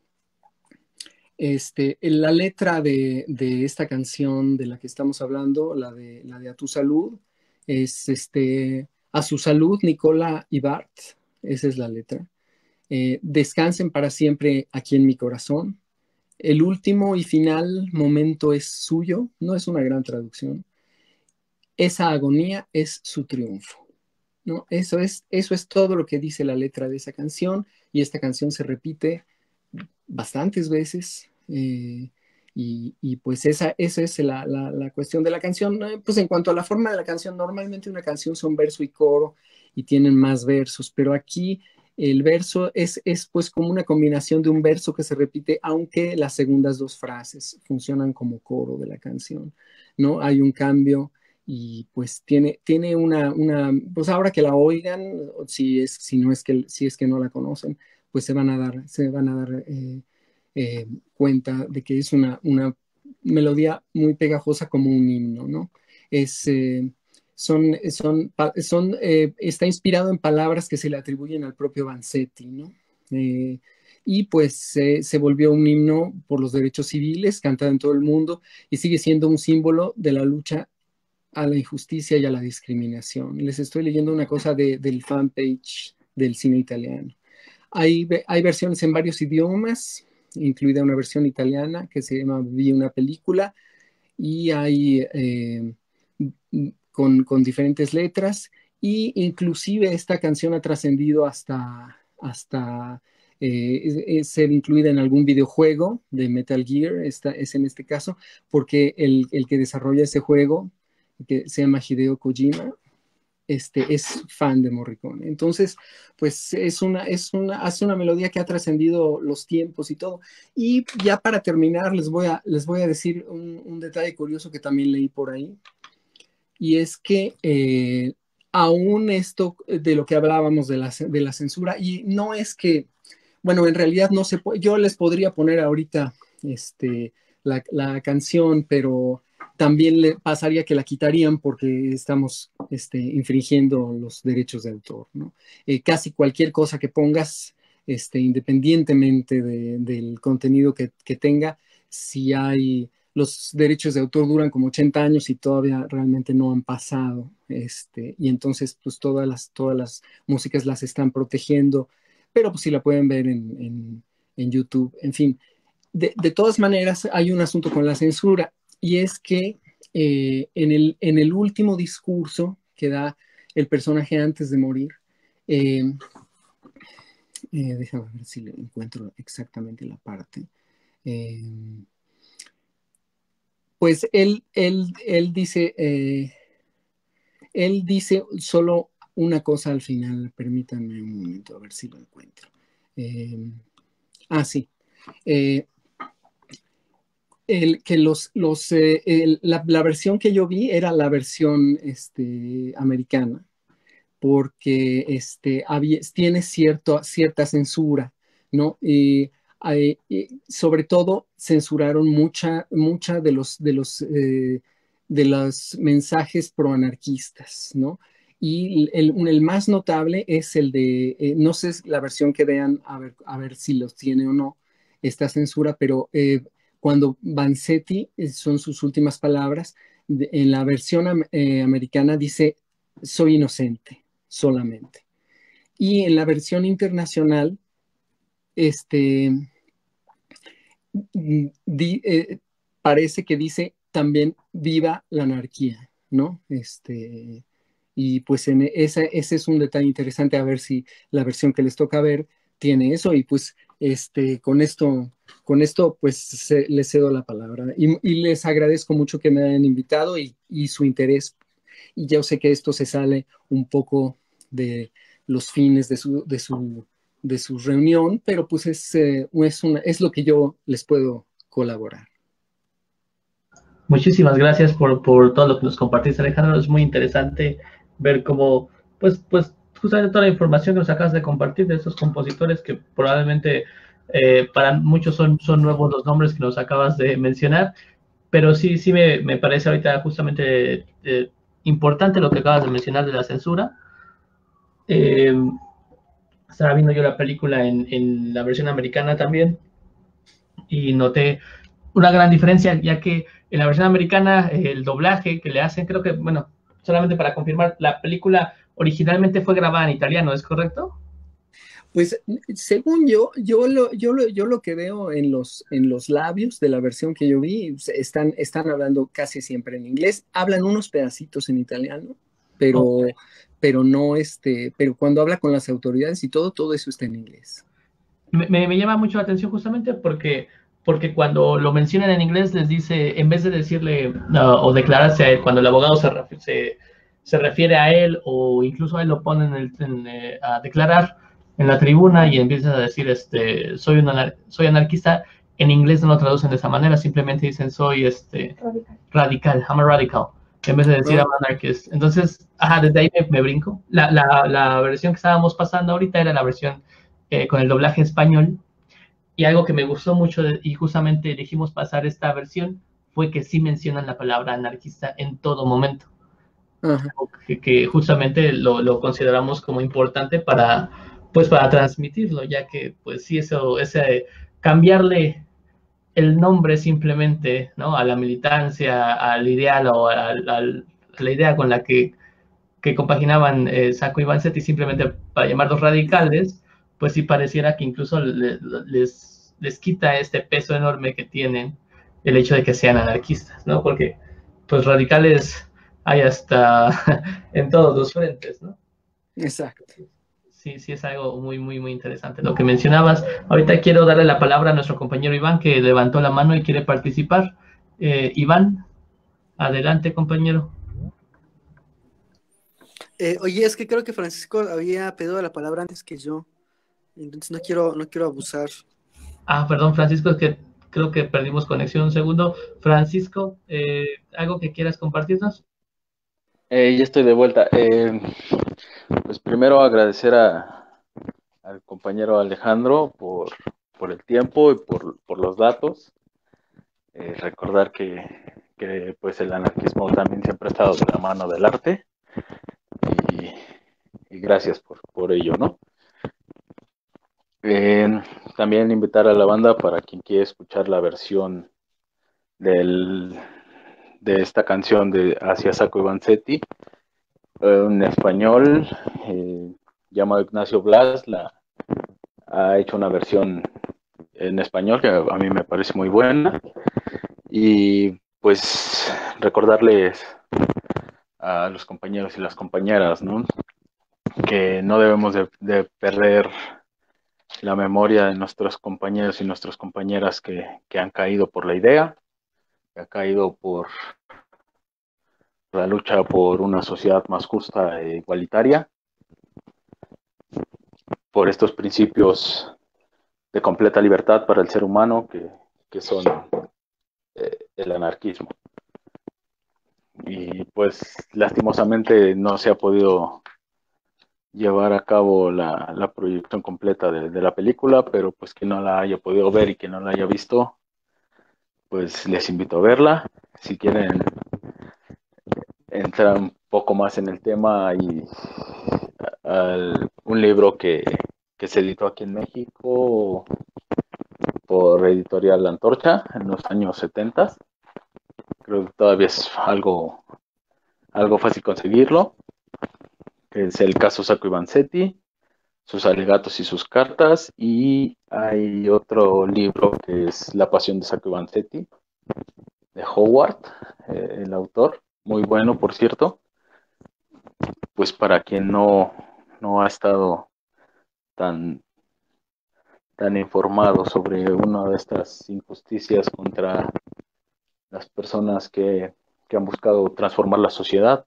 este, la letra de, de, esta canción de la que estamos hablando, la de, la de A tu salud, es este, a su salud, Nicola y Bart, esa es la letra. Eh, descansen para siempre aquí en mi corazón. El último y final momento es suyo, no es una gran traducción. Esa agonía es su triunfo. ¿No? Eso es, eso es todo lo que dice la letra de esa canción, y esta canción se repite bastantes veces, eh, y, y, pues esa, esa es la, la, la, cuestión de la canción. Pues en cuanto a la forma de la canción, normalmente una canción son verso y coro y tienen más versos, pero aquí el verso es, es pues como una combinación de un verso que se repite, aunque las segundas dos frases funcionan como coro de la canción, ¿no? Hay un cambio. Y pues tiene, tiene una, una, pues ahora que la oigan, si, es, si, no es que, si es que no la conocen, pues se van a dar, se van a dar eh, eh, cuenta de que es una, una melodía muy pegajosa como un himno, ¿no? Es, eh, son, son, son, eh, está inspirado en palabras que se le atribuyen al propio Vanzetti, ¿no? Eh, y pues eh, se volvió un himno por los derechos civiles, cantado en todo el mundo, y sigue siendo un símbolo de la lucha a la injusticia y a la discriminación. Les estoy leyendo una cosa de, del fanpage del cine italiano. Hay, hay versiones en varios idiomas, incluida una versión italiana que se llama Vi una película, y hay eh, con, con diferentes letras, y inclusive esta canción ha trascendido hasta, hasta eh, ser incluida en algún videojuego de Metal Gear, esta, es en este caso, porque el, el que desarrolla ese juego, que se llama Hideo Kojima, este, es fan de Morricone. Entonces, pues es una, es una, hace una melodía que ha trascendido los tiempos y todo. Y ya para terminar, les voy a, les voy a decir un, un detalle curioso que también leí por ahí, y es que eh, aún esto de lo que hablábamos de la, de la censura, y no es que, bueno, en realidad no se puede, yo les podría poner ahorita este, la, la canción, pero también le pasaría que la quitarían porque estamos este, infringiendo los derechos de autor, ¿no? Eh, casi cualquier cosa que pongas, este, independientemente de, del contenido que, que tenga, si hay, los derechos de autor duran como ochenta años y todavía realmente no han pasado, este, y entonces pues todas las, todas las músicas las están protegiendo, pero pues si la pueden ver en, en, en YouTube, en fin. De, de todas maneras, hay un asunto con la censura, y es que eh, en, el, en el último discurso que da el personaje antes de morir, eh, eh, déjame ver si le encuentro exactamente la parte, eh, pues él, él, él dice, eh, él dice solo una cosa al final, permítanme un momento a ver si lo encuentro. Eh, ah, sí. Eh, El, que los, los, eh, el, la, la versión que yo vi era la versión este, americana, porque este, había, tiene cierto, cierta censura, ¿no? Y, hay, y sobre todo censuraron mucha, mucha de los, de los, eh, de los mensajes proanarquistas, ¿no? Y el, el, más notable es el de, eh, no sé la versión que vean, a ver, a ver si los tiene o no, esta censura, pero eh, cuando Vanzetti, eh, son sus últimas palabras, de, en la versión eh, americana dice, soy inocente, solamente. Y en la versión internacional, este, di, eh, parece que dice también, viva la anarquía, ¿no? Este, y pues en esa, ese es un detalle interesante, a ver si la versión que les toca ver tiene eso, y pues este, con esto, con esto pues se, les cedo la palabra, y, y les agradezco mucho que me hayan invitado y, y su interés, y yo sé que esto se sale un poco de los fines de su, de su, de su reunión, pero pues es, eh, es, una, es lo que yo les puedo colaborar. Muchísimas gracias por, por todo lo que nos compartiste, Alejandro. Es muy interesante ver cómo, pues, pues justamente toda la información que nos acabas de compartir de estos compositores que probablemente eh, para muchos son, son nuevos los nombres que nos acabas de mencionar, pero sí, sí me, me parece ahorita justamente eh, importante lo que acabas de mencionar de la censura. Eh, estaba viendo yo la película en, en la versión americana también y noté una gran diferencia, ya que en la versión americana el doblaje que le hacen, creo que, bueno, solamente para confirmar, la película originalmente fue grabada en italiano, ¿es correcto? Pues según yo, yo lo, yo lo, yo lo que veo en los, en los labios de la versión que yo vi, están, están hablando casi siempre en inglés, hablan unos pedacitos en italiano, pero, okay. pero no este, pero cuando habla con las autoridades y todo, todo eso está en inglés. Me, me, me llama mucho la atención justamente porque, porque cuando lo mencionan en inglés les dice, en vez de decirle uh, o declararse a él, cuando el abogado se, se, se refiere a él o incluso a él lo ponen en el, en, eh, a declarar en la tribuna y empiezan a decir, este, soy, una, soy anarquista, en inglés no lo traducen de esa manera, simplemente dicen, soy este, radical, I'm a radical, en vez de decir I'm an anarchist. Entonces, ajá, desde ahí me, me brinco. La, la, la versión que estábamos pasando ahorita era la versión eh, con el doblaje español, y algo que me gustó mucho de, y justamente elegimos pasar esta versión fue que sí mencionan la palabra anarquista en todo momento. Uh-huh. que, que justamente lo, lo consideramos como importante para, pues, para transmitirlo, ya que pues sí, eso, ese cambiarle el nombre simplemente, ¿no?, a la militancia, al ideal o a, a, a la idea con la que, que compaginaban eh, Sacco y Vanzetti, simplemente para llamarlos radicales, pues sí pareciera que incluso le, les, les quita este peso enorme que tienen el hecho de que sean anarquistas, ¿no? Porque pues radicales hay hasta en todos los frentes, ¿no? Exacto. sí, sí es algo muy, muy, muy interesante lo que mencionabas. Ahorita quiero darle la palabra a nuestro compañero Iván, que levantó la mano y quiere participar. Eh, Iván, adelante, compañero. Eh, oye, es que creo que Francisco había pedido la palabra antes que yo, entonces no quiero, no quiero abusar. Ah, perdón, Francisco, es que creo que perdimos conexión un segundo. Francisco, eh, ¿algo que quieras compartirnos? Eh, ya estoy de vuelta. Eh, pues primero agradecer a, al compañero Alejandro por, por el tiempo y por, por los datos. Eh, recordar que, que pues el anarquismo también siempre ha estado de la mano del arte y, y gracias por, por ello, ¿no? Eh, también invitar a la banda para quien quiera escuchar la versión del, de esta canción de Hacia Sacco y Vanzetti, eh, en español, eh, llamado Ignacio Blas, la, ha hecho una versión en español que a mí me parece muy buena. Y pues recordarles a los compañeros y las compañeras, ¿no? Que no debemos de, de perder la memoria de nuestros compañeros y nuestras compañeras que, que han caído por la idea, que han caído por la lucha por una sociedad más justa e igualitaria, por estos principios de completa libertad para el ser humano que, que son eh, el anarquismo. Y pues lastimosamente no se ha podido llevar a cabo la, la proyección completa de, de la película, pero pues quien no la haya podido ver y quien no la haya visto, pues les invito a verla. Si quieren entrar un poco más en el tema, hay al, un libro que, que se editó aquí en México por Editorial La Antorcha en los años setenta. Creo que todavía es algo, algo fácil conseguirlo, que es el caso Sacco y Vanzetti, sus alegatos y sus cartas, y hay otro libro que es La pasión de Sacco y Vanzetti, de Howard, eh, el autor, muy bueno por cierto, pues para quien no, no ha estado tan, tan informado sobre una de estas injusticias contra las personas que, que han buscado transformar la sociedad,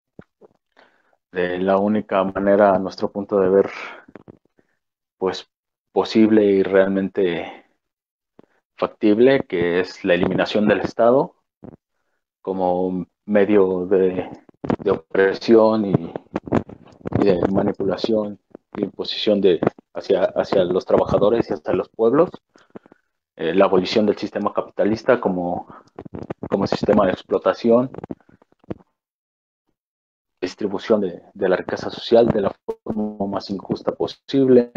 de la única manera, a nuestro punto de ver, pues posible y realmente factible, que es la eliminación del Estado como medio de, de opresión y, y, de manipulación y imposición de, hacia, hacia los trabajadores y hasta los pueblos, eh, la abolición del sistema capitalista como, como sistema de explotación, distribución de, de la riqueza social de la forma más injusta posible.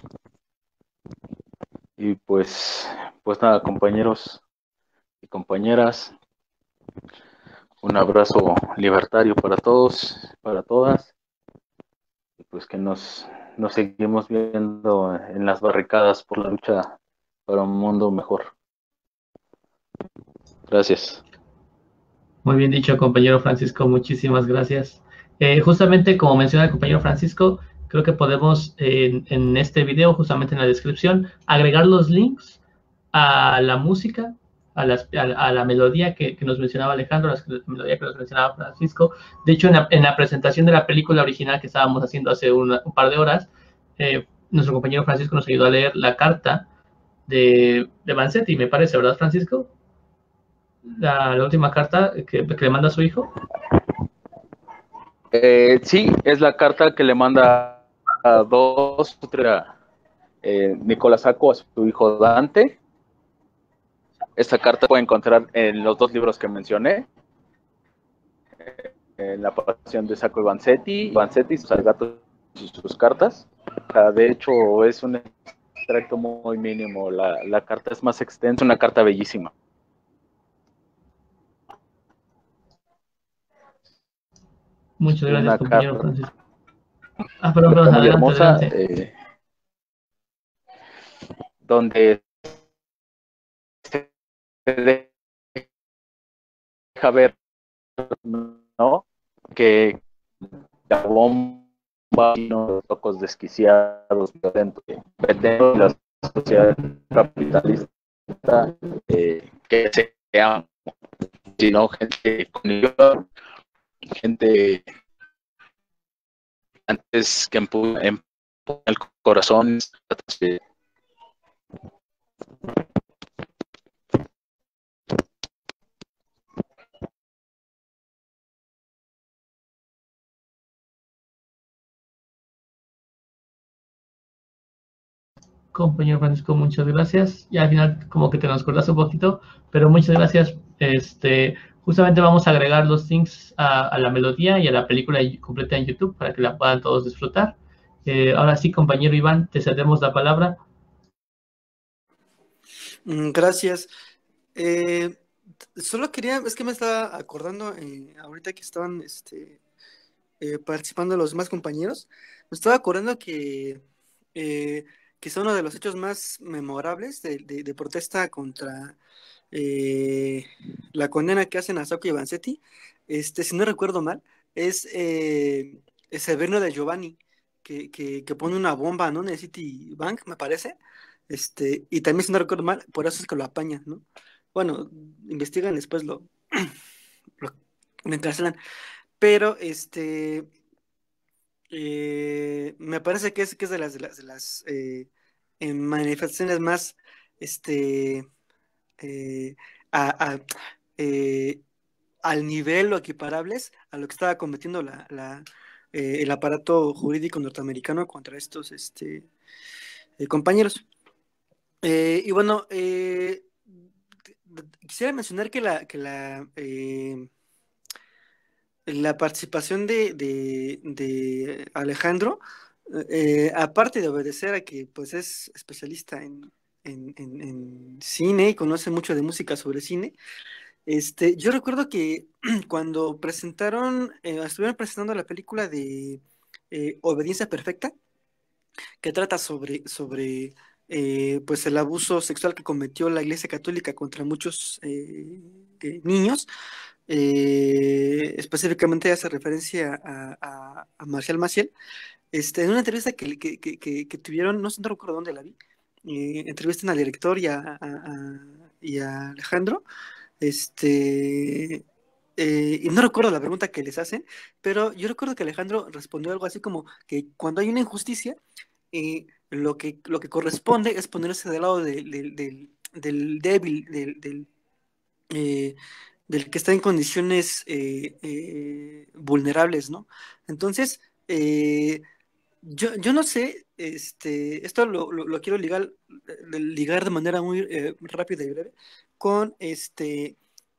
Y pues, pues nada, compañeros y compañeras, un abrazo libertario para todos, para todas, y pues que nos, nos seguimos viendo en las barricadas por la lucha para un mundo mejor. Gracias. Muy bien dicho, compañero Francisco, muchísimas gracias. Eh, justamente como menciona el compañero Francisco, creo que podemos en, en este video, justamente en la descripción, agregar los links a la música, a, las, a, a la melodía que, que nos mencionaba Alejandro, la melodía que nos mencionaba Francisco. De hecho, en la, en la presentación de la película original que estábamos haciendo hace una, un par de horas, eh, nuestro compañero Francisco nos ayudó a leer la carta de, de Vanzetti, me parece, ¿verdad, Francisco? La, la última carta que, que le manda a su hijo. Eh, sí, es la carta que le manda a dos, eh, Nicolás Sacco a su hijo Dante. Esta carta puede encontrar en los dos libros que mencioné, en La pasión de Sacco y Vanzetti, Vanzetti, sus alegatos y sus cartas. O sea, de hecho, es un extracto muy mínimo. La, la carta es más extensa, una carta bellísima. Muchas gracias, Una compañero carta Francisco. Ah, perdón, perdón, muy adelante, hermosa, adelante. eh, donde se deja ver, ¿no?, que la bomba unos locos desquiciados, violentos, que pretenden la sociedad capitalista eh, que sea, sino gente con ilusión, gente antes que empuja el corazón. eh, Compañero Francisco, muchas gracias. Y al final como que te nos cortas un poquito, pero muchas gracias. Este, justamente vamos a agregar los links a, a la melodía y a la película completa en YouTube para que la puedan todos disfrutar. Eh, ahora sí, compañero Iván, te cedemos la palabra. Gracias. Eh, solo quería, es que me estaba acordando eh, ahorita que estaban este, eh, participando los demás compañeros, me estaba acordando que eh, quizá uno de los hechos más memorables de, de- de protesta contra eh, la condena que hacen a Sacco y Vanzetti, este, si no recuerdo mal, es eh, el Severino de Giovanni, que, que, que pone una bomba, ¿no? En el Citibank, me parece. Este, y también, si no recuerdo mal, por eso es que lo apañan, ¿no? Bueno, investigan, después lo, lo, lo encarcelan. Pero este eh, me parece que es, que es de las de las, de las eh, eh, manifestaciones más este eh, a- a- eh, al nivel o equiparables a lo que estaba cometiendo la, la, eh, el aparato jurídico norteamericano contra estos este, eh, compañeros. Eh, y bueno, eh, quisiera mencionar que la, que la eh, la participación de, de- de Alejandro, eh, aparte de obedecer a que pues es especialista en, en- en- en cine y conoce mucho de música sobre cine, este, yo recuerdo que cuando presentaron, eh, estuvieron presentando la película de eh, Obediencia Perfecta, que trata sobre, sobre eh, pues el abuso sexual que cometió la Iglesia Católica contra muchos eh, eh, niños, eh, específicamente hace referencia a, a, a Marcial Maciel, este, en una entrevista que, que, que, que, que tuvieron, no sé, no recuerdo dónde la vi, eh, entrevistan al director y a, a- a- y a Alejandro, este, eh, y no recuerdo la pregunta que les hacen, pero yo recuerdo que Alejandro respondió algo así como que cuando hay una injusticia, eh, lo que, lo que corresponde es ponerse del lado de- del del- del débil, del, del, eh, del que está en condiciones eh, eh, vulnerables, ¿no? Entonces, eh, yo, yo no sé, este, esto lo, lo- lo quiero ligar, ligar de manera muy eh, rápida y breve con este,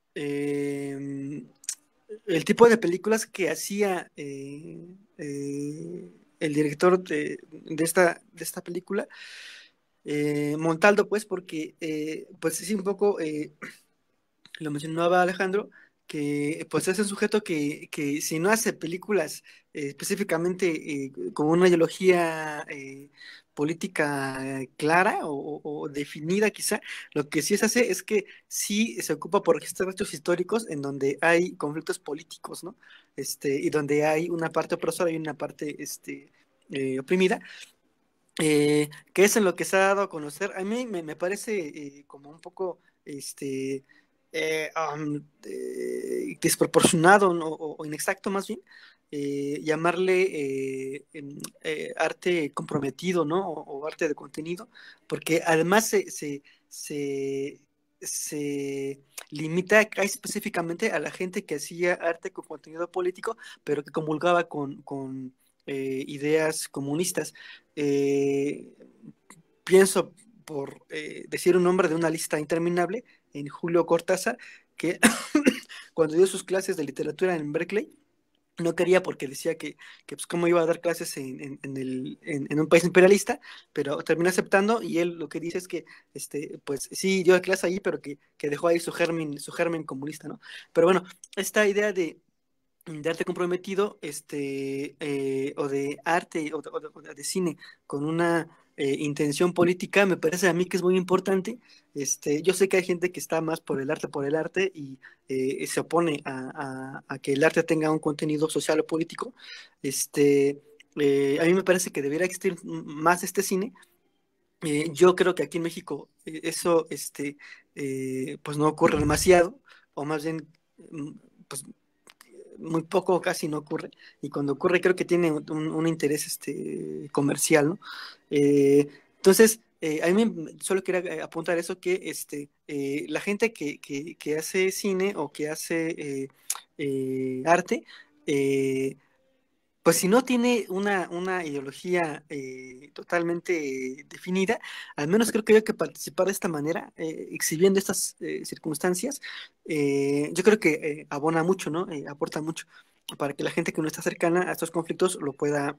eh, el tipo de películas que hacía eh, eh, el director de, de esta, de esta película, eh, Montaldo, pues, porque, eh, pues, es un poco... eh, lo mencionaba Alejandro, que pues es un sujeto que, que si no hace películas eh, específicamente eh, con una ideología eh, política eh, clara o, o- o definida quizá, lo que sí se hace es que sí se ocupa por registrar hechos históricos en donde hay conflictos políticos, ¿no? Este, y donde hay una parte opresora y una parte este, eh, oprimida, eh, que es en lo que se ha dado a conocer. A mí me, me parece eh, como un poco este, eh, um, eh, desproporcionado, ¿no? o, o inexacto más bien, eh, llamarle eh, em, eh, arte comprometido, ¿no? O, o arte de contenido, porque además se, se, se, se limita específicamente a la gente que hacía arte con contenido político, pero que comulgaba con, con eh, ideas comunistas. Eh, Pienso, por eh, decir un nombre de una lista interminable, en Julio Cortázar, que cuando dio sus clases de literatura en Berkeley, no quería porque decía que, que pues cómo iba a dar clases en, en- en el, en, en un país imperialista, pero terminó aceptando y él lo que dice es que, este, pues sí, dio clase ahí, pero que, que dejó ahí su germen, su germen comunista, ¿no? Pero bueno, esta idea de, de arte comprometido, este, eh, o de arte, o de, o de- o de cine, con una eh, intención política, me parece a mí que es muy importante. Este, yo sé que hay gente que está más por el arte, por el arte, y eh, se opone a, a- a que el arte tenga un contenido social o político. Este, Eh, a mí me parece que debería existir más este cine. Eh, yo creo que aquí en México eh, eso este, eh, pues no ocurre demasiado, o más bien, mm, pues muy poco o casi no ocurre, y cuando ocurre creo que tiene un, un interés este, comercial, ¿no? Eh, entonces, eh, a mí me, solo quería eh, apuntar eso, que este, eh, la gente que, que, que hace cine o que hace eh, eh, arte, eh, pues si no tiene una, una ideología eh, totalmente definida, al menos creo que hay que participar de esta manera, eh, exhibiendo estas eh, circunstancias. Eh, yo creo que eh, abona mucho, ¿no? Eh, aporta mucho para que la gente que no está cercana a estos conflictos lo pueda,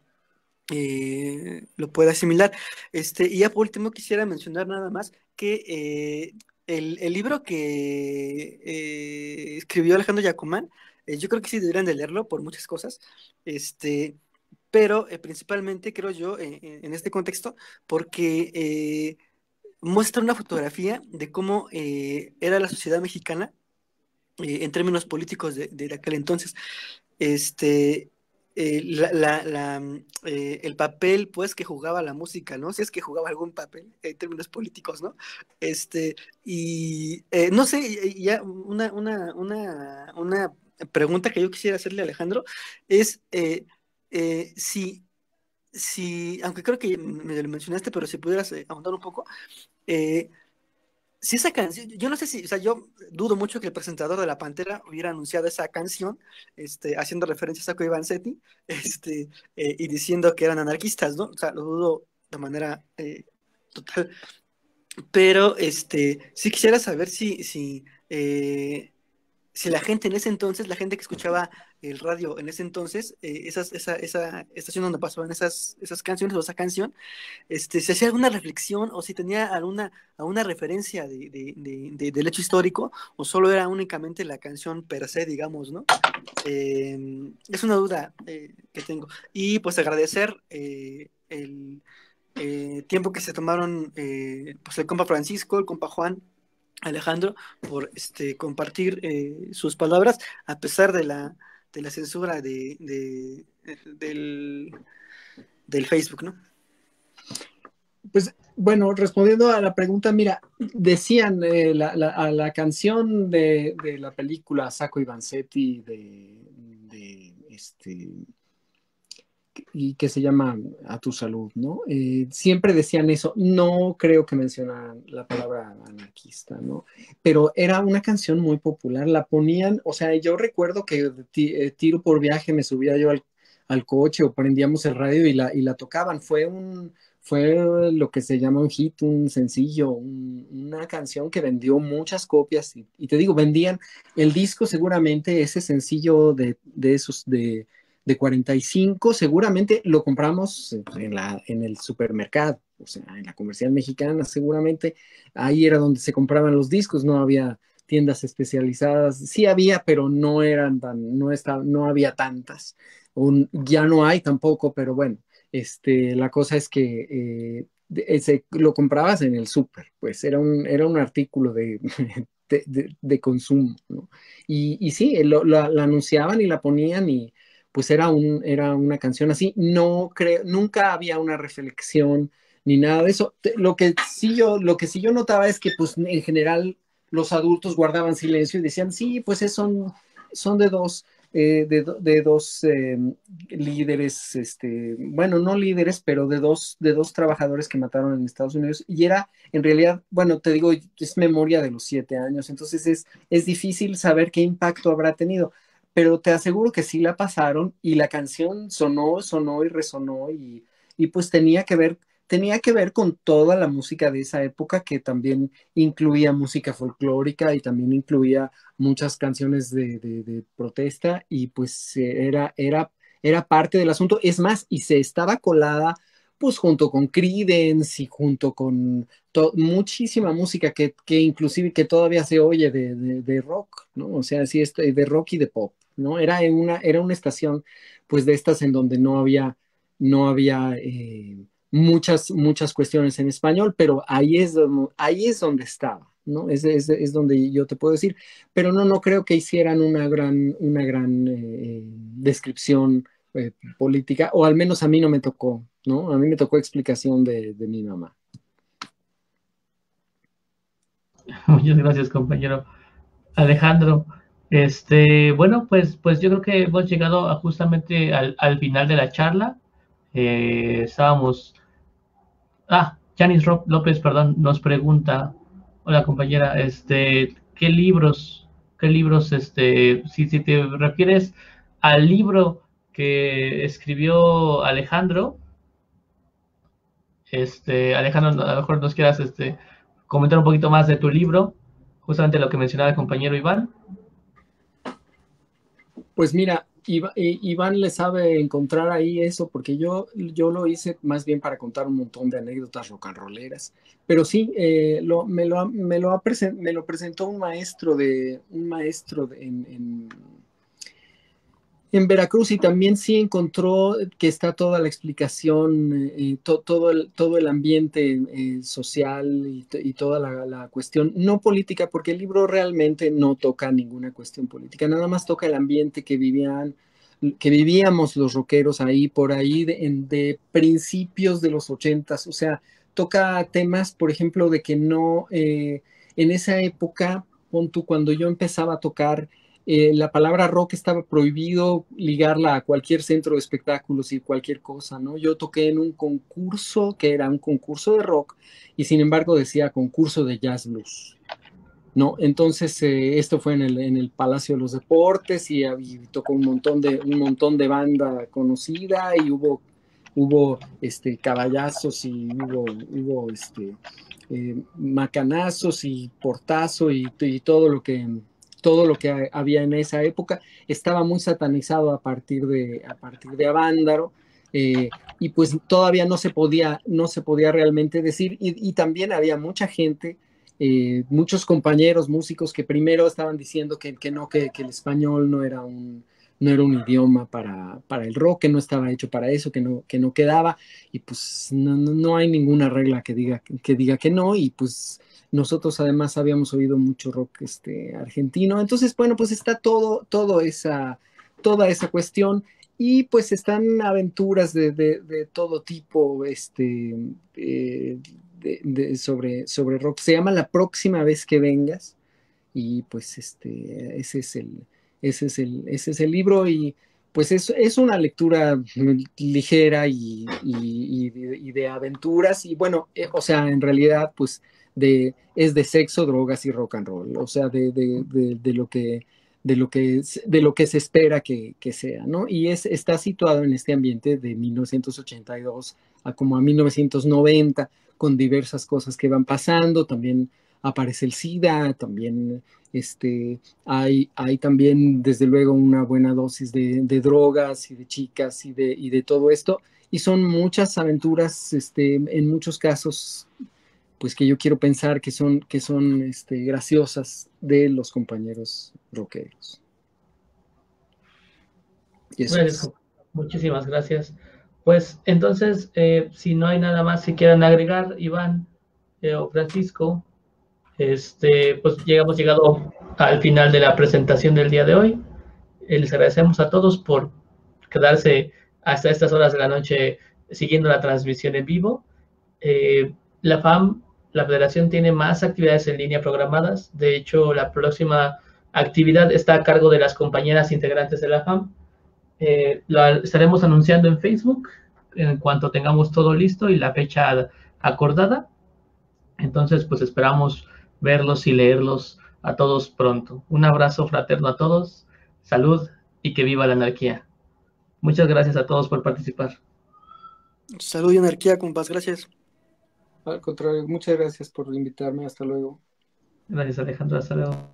eh, lo pueda asimilar. Este, y ya por último quisiera mencionar nada más que eh, el, el libro que eh, escribió Alejandro Yacomán, eh, yo creo que sí deberían de leerlo por muchas cosas, este, pero eh, principalmente creo yo eh, en este contexto porque eh, muestra una fotografía de cómo eh, era la sociedad mexicana eh, en términos políticos de, de aquel entonces. Este, eh, la, la- la, mm, eh, el papel, pues, que jugaba la música, ¿no? Si es que jugaba algún papel en términos políticos, ¿no? Este, y eh, no sé, y- y ya una, una, una, una pregunta que yo quisiera hacerle a Alejandro es eh, eh, si, si, aunque creo que me lo mencionaste, pero si pudieras eh, ahondar un poco, eh, si esa canción, yo no sé si, o sea, yo dudo mucho que el presentador de La Pantera hubiera anunciado esa canción, este, haciendo referencia a Sacco y Vanzetti, este, eh, y diciendo que eran anarquistas, ¿no? O sea, lo dudo de manera eh, total. Pero, este, sí quisiera saber si, si, eh, si la gente en ese entonces, la gente que escuchaba el radio en ese entonces, eh, esas, esa, esa estación donde pasaban esas, esas canciones o esa canción, este, si hacía alguna reflexión o si tenía alguna, alguna referencia de, de- de- de- del hecho histórico o solo era únicamente la canción per se, digamos, ¿no? Eh, es una duda eh, que tengo. Y pues agradecer eh, el eh, tiempo que se tomaron eh, pues el compa Francisco, el compa Juan, Alejandro, por este, compartir eh, sus palabras a pesar de la, de la censura de, de- del, del Facebook, ¿no? Pues bueno, respondiendo a la pregunta, mira, decían eh, la, la, a la canción de, de la película Sacco y Vanzetti de, de este y que se llama A tu salud, ¿no? Eh, siempre decían eso, no creo que mencionaran la palabra anarquista, ¿no? Pero era una canción muy popular, la ponían, o sea, yo recuerdo que eh, tiro por viaje me subía yo al, al coche o prendíamos el radio y la, y la tocaban, fue un, fue lo que se llama un hit, un sencillo, un, una canción que vendió muchas copias y, y, te digo, vendían el disco seguramente, ese sencillo de, de esos, de de cuarenta y cinco, seguramente lo compramos en, la, en el supermercado, o sea, en la comercial mexicana, seguramente ahí era donde se compraban los discos, no había tiendas especializadas, sí había, pero no eran tan, no, está, no había tantas, Un, ya no hay tampoco, pero bueno, este, la cosa es que eh, ese, lo comprabas en el súper, pues era un, era un artículo de, de, de, de consumo, ¿no? Y, y sí, lo, lo, la anunciaban y la ponían y pues era, un, era una canción así. No creo, nunca había una reflexión ni nada de eso. Lo que sí yo, lo que sí yo notaba es que pues en general los adultos guardaban silencio y decían, sí, pues es, son, son de dos, eh, de, de, dos eh, líderes, este, bueno, no líderes, pero de dos, de dos trabajadores que mataron en Estados Unidos. Y era, en realidad, bueno, te digo, es memoria de los siete años, entonces es, es difícil saber qué impacto habrá tenido, pero te aseguro que sí la pasaron y la canción sonó, sonó y resonó y, y pues tenía que ver, tenía que ver con toda la música de esa época que también incluía música folclórica y también incluía muchas canciones de, de, de protesta y pues era, era, era parte del asunto. Es más, y se estaba colada pues junto con Creedence y junto con to- muchísima música que, que inclusive que todavía se oye de, de, de rock, ¿no? O sea, sí, este, de rock y de pop, ¿no? Era en una, era una estación, pues, de estas en donde no había, no había eh, muchas, muchas cuestiones en español, pero ahí es donde, ahí es donde estaba, ¿no? Es, es, es donde yo te puedo decir, pero no, no creo que hicieran una gran, una gran eh, descripción eh, política, o al menos a mí no me tocó, ¿no? A mí me tocó explicación de, de mi mamá. Muchas gracias, compañero Alejandro. Este, bueno, pues, pues yo creo que hemos llegado a justamente al, al final de la charla. Eh, estábamos. Ah, Janice Ro- López, perdón, nos pregunta, hola compañera, este, ¿qué libros, qué libros, este, si, si te refieres al libro que escribió Alejandro, este, Alejandro, a lo mejor nos quieras, este, comentar un poquito más de tu libro, justamente lo que mencionaba el compañero Iván. Pues mira, Iva- eh, Iván le sabe encontrar ahí eso, porque yo, yo lo hice más bien para contar un montón de anécdotas rock and rolleras. Pero sí, eh, lo, me, lo, ha- me, lo ha presen- me lo presentó un maestro de un maestro de- en, en, en Veracruz, y también sí encontró que está toda la explicación, eh, to- todo, el, todo el ambiente eh, social y, to- y toda la, la cuestión, no política, porque el libro realmente no toca ninguna cuestión política, nada más toca el ambiente que vivían, que vivíamos los rockeros ahí, por ahí de, en- de principios de los ochentas. O sea, toca temas, por ejemplo, de que no, eh, en esa época, pon tú, cuando yo empezaba a tocar, eh, la palabra rock estaba prohibido ligarla a cualquier centro de espectáculos y cualquier cosa, ¿no? Yo toqué en un concurso que era un concurso de rock, y sin embargo decía concurso de jazz blues, ¿no? Entonces, eh, esto fue en el, en el Palacio de los Deportes, y, y tocó un montón de, un montón de banda conocida, y hubo, hubo este, caballazos, y hubo, hubo este, eh, macanazos y portazo, y, y todo lo que todo lo que había en esa época estaba muy satanizado a partir de, a partir de Avándaro, eh, y pues todavía no se podía, no se podía realmente decir, y, y también había mucha gente, eh, muchos compañeros músicos que primero estaban diciendo que, que no, que, que, el español no era un, no era un idioma para, para el rock, que no estaba hecho para eso, que no, que no quedaba, y pues no, no hay ninguna regla que diga, que diga que no, y pues nosotros además habíamos oído mucho rock este, argentino. Entonces, bueno, pues está todo, todo esa, toda esa cuestión, y pues están aventuras de, de, de todo tipo, este, eh, de, de, sobre, sobre rock. Se llama La próxima vez que vengas, y pues este, ese es el, ese es el, ese es el libro, y pues es, es una lectura ligera y, y, y, de, y de aventuras, y bueno, eh, o sea, en realidad pues de, es de sexo, drogas y rock and roll, o sea, de, de, de, de lo que de lo que, de lo que se espera que, que sea, ¿no? Y es, está situado en este ambiente de mil novecientos ochenta y dos a como a mil novecientos noventa, con diversas cosas que van pasando. También aparece el SIDA, también este, hay, hay también desde luego una buena dosis de, de drogas y de chicas y de, y de todo esto, y son muchas aventuras, este, en muchos casos, pues que yo quiero pensar que son, que son este, graciosas, de los compañeros rockeros. Y eso Gracias, es. muchísimas gracias. Pues entonces, eh, si no hay nada más que quieran agregar, Iván eh, o Francisco, este, pues llegamos llegado al final de la presentación del día de hoy. Eh, les agradecemos a todos por quedarse hasta estas horas de la noche siguiendo la transmisión en vivo. Eh, la FAM, la Federación, tiene más actividades en línea programadas. De hecho, la próxima actividad está a cargo de las compañeras integrantes de la FAM. Eh, lo estaremos anunciando en Facebook en cuanto tengamos todo listo y la fecha acordada. Entonces, pues esperamos verlos y leerlos a todos pronto. Un abrazo fraterno a todos, salud y que viva la anarquía. Muchas gracias a todos por participar. Salud y anarquía, compas, gracias. Al contrario, muchas gracias por invitarme. Hasta luego. Gracias, Alejandro. Hasta luego.